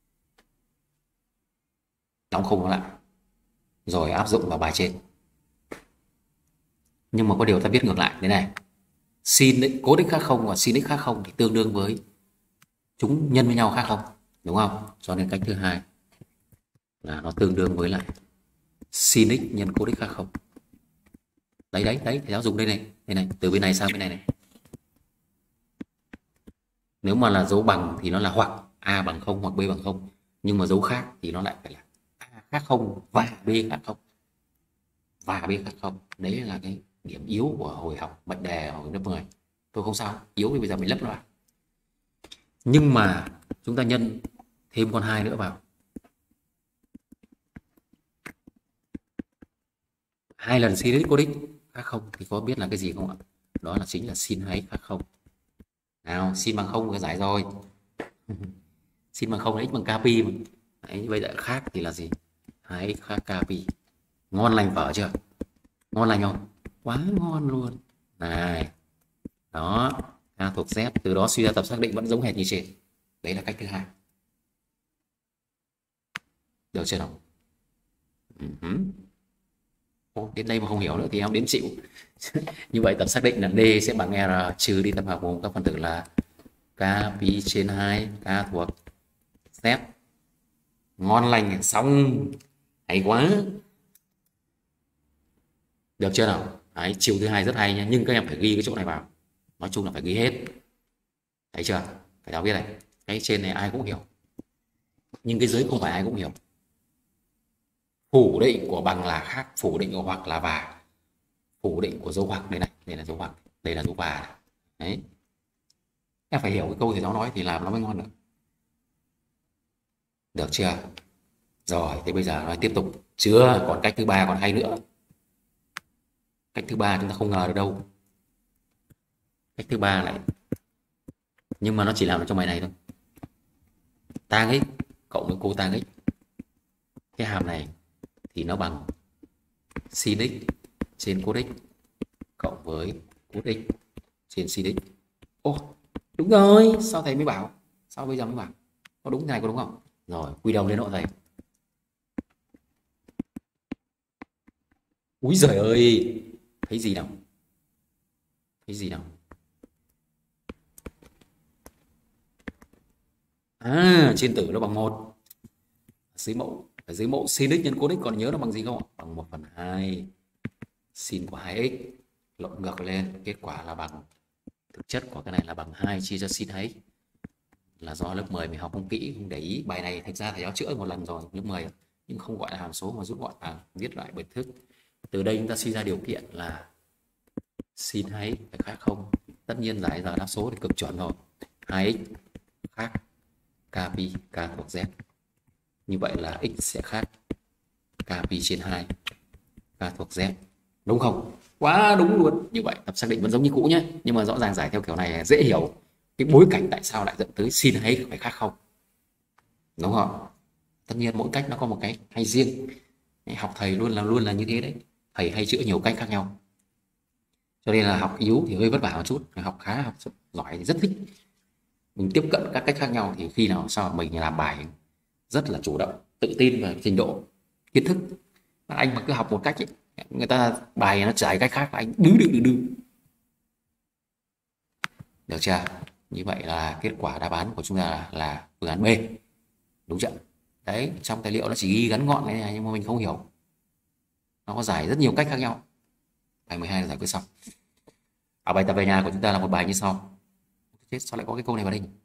Đóng khung lại rồi áp dụng vào bài trên. Nhưng mà có điều ta viết ngược lại thế này. Sin cos x khác không và sin x khác không thì tương đương với chúng nhân với nhau khác không, đúng không? Cho nên cách thứ hai là nó tương đương với lại sin x nhân cos x khác không. Đấy đấy đấy, thầy giáo dùng đây này, đây này, từ bên này sang bên này này. Nếu mà là dấu bằng thì nó là hoặc A bằng không hoặc B bằng không, nhưng mà dấu khác thì nó lại phải là A khác không và B khác không, và B khác không. Đấy là cái điểm yếu của hồi học mệnh đề hồi lớp mười. Tôi không sao, yếu thì bây giờ mình lấp nó vào. Nhưng mà chúng ta nhân thêm con hai nữa vào, hai lần sin x cos x khác không thì có biết là cái gì không ạ? Đó là chính là sin hai x khác không. Nào, sin bằng không cái giải rồi. Sin bằng không là x bằng kpi mà. Đấy, bây giờ khác thì là gì? hai x khác kpi. Ngon lành phở chưa? Ngon lành không? Quá ngon luôn. Này. Đó, A thuộc Z, từ đó suy ra tập xác định vẫn giống hệt như trên. Đấy là cách thứ hai. Được chưa nào? Uh-huh. Ô, đến đây mà không hiểu nữa thì em đến chịu. Như vậy tập xác định là D sẽ bằng R trừ đi tập hợp gồm các phần tử là K pi trên hai, K thuộc Z. Ngon lành, xong. Hay quá. Được chưa nào? Đấy, chiều thứ hai rất hay nha, nhưng các em phải ghi cái chỗ này vào. Nói chung là phải ghi hết. Thấy chưa? Phải giáo biết này. Cái trên này ai cũng hiểu. Nhưng cái dưới không phải ai cũng hiểu. Phủ định của bằng là khác, phủ định của hoặc là và. Phủ định của dấu hoặc đây này, đây là dấu hoặc, đây là dấu và. Đấy. Em phải hiểu cái câu thầy giáo nói thì làm nó mới ngon được. Được chưa? Rồi, thế bây giờ nói tiếp tục. Chưa, còn cách thứ ba còn hay nữa. Cách thứ ba chúng ta không ngờ được đâu. Cách thứ ba lại, nhưng mà nó chỉ làm ở trong bài này thôi. Tan x cộng với cotang x. Cái hàm này thì nó bằng sin x trên cos x cộng với cos x trên sin x. Ô, đúng rồi, sao thầy mới bảo? Sao bây giờ mới bảo? Có đúng này có đúng không? Rồi, quy đồng lên hộ thầy. Úi giời ơi, thấy gì nào? Thấy gì nào? À, trên tử nó bằng một. Dưới mẫu, ở dưới mẫu sin x nhân cos x còn nhớ nó bằng gì không ạ? Bằng một phần hai sin của hai x lộn ngược lên, kết quả là bằng, thực chất của cái này là bằng hai chia cho sin hai x. Là do lớp mười mình học không kỹ, không để ý. Bài này thực ra thầy giáo chữa một lần rồi lớp mười, nhưng không gọi là hàm số mà rút gọn là viết lại bởi thức. Từ đây chúng ta suy ra điều kiện là sin hai x phải khác không. Tất nhiên giải giờ đáp số thì cực chuẩn rồi. hai x khác kpi, k thuộc Z. Như vậy là x sẽ khác kpi trên hai, k thuộc Z. Đúng không? Quá đúng luôn. Như vậy tập xác định vẫn giống như cũ nhé, nhưng mà rõ ràng giải theo kiểu này dễ hiểu cái bối cảnh tại sao lại dẫn tới sin hay phải khác không. Đúng không? Tất nhiên mỗi cách nó có một cái hay riêng. Học thầy luôn là luôn là như thế đấy. Thầy hay chữa nhiều cách khác nhau. Cho nên là học yếu thì hơi vất vả một chút, học khá học giỏi thì rất thích. Mình tiếp cận các cách khác nhau thì khi nào sau mình làm bài rất là chủ động, tự tin về trình độ kiến thức. Anh mà cứ học một cách ấy, người ta bài nó trải cách khác, anh đứ đứ đứ đứ. Được chưa? Như vậy là kết quả đáp án của chúng ta là, là phương án B. Đúng chưa? Đấy, trong tài liệu nó chỉ ghi ngắn gọn này nhưng mà mình không hiểu. Nó có giải rất nhiều cách khác nhau. Bài mười hai là giải quyết xong. Ở bài tập về nhà của chúng ta là một bài như sau. Chết, sao lại có cái câu này vào đây nhỉ?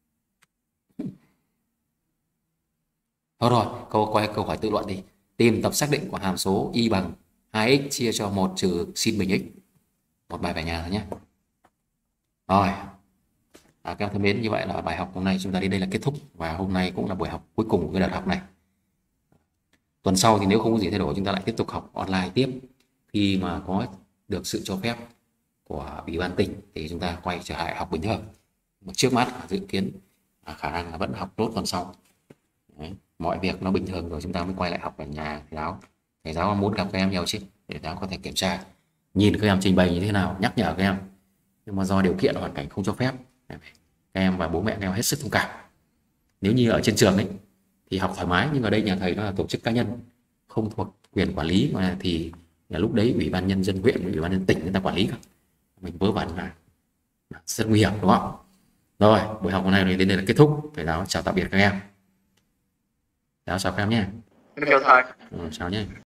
Thôi rồi, câu quay câu hỏi tự luận đi. Tìm tập xác định của hàm số y bằng hai x chia cho một trừ sin bình x. Một bài về nhà thôi nhé. Rồi. À, các em thân mến, như vậy là bài học hôm nay chúng ta đến đây là kết thúc, và hôm nay cũng là buổi học cuối cùng của cái đợt học này. Tuần sau thì nếu không có gì thay đổi chúng ta lại tiếp tục học online tiếp. Khi mà có được sự cho phép của Ủy ban tỉnh thì chúng ta quay trở lại học bình thường. Trước mắt dự kiến khả năng là vẫn học tốt tuần sau. Đấy, mọi việc nó bình thường rồi chúng ta mới quay lại học ở nhà thầy giáo. Thầy giáo muốn gặp các em nhiều chứ, để thầy giáo có thể kiểm tra, nhìn các em trình bày như thế nào, nhắc nhở các em. Nhưng mà do điều kiện hoàn cảnh không cho phép, các em và bố mẹ các em hết sức thông cảm. Nếu như ở trên trường ấy thì học thoải mái, nhưng ở đây nhà thầy nó là tổ chức cá nhân, không thuộc quyền quản lý, mà thì là lúc đấy Ủy ban nhân dân huyện, Ủy ban nhân tỉnh người ta quản lý cả. Mình vớ vẩn là rất nguy hiểm, đúng không? Rồi, buổi học hôm nay đến đây là kết thúc. Thầy giáo chào tạm biệt các em. Chào chào các em nhé. Chào thầy. Ừ, chào nhé.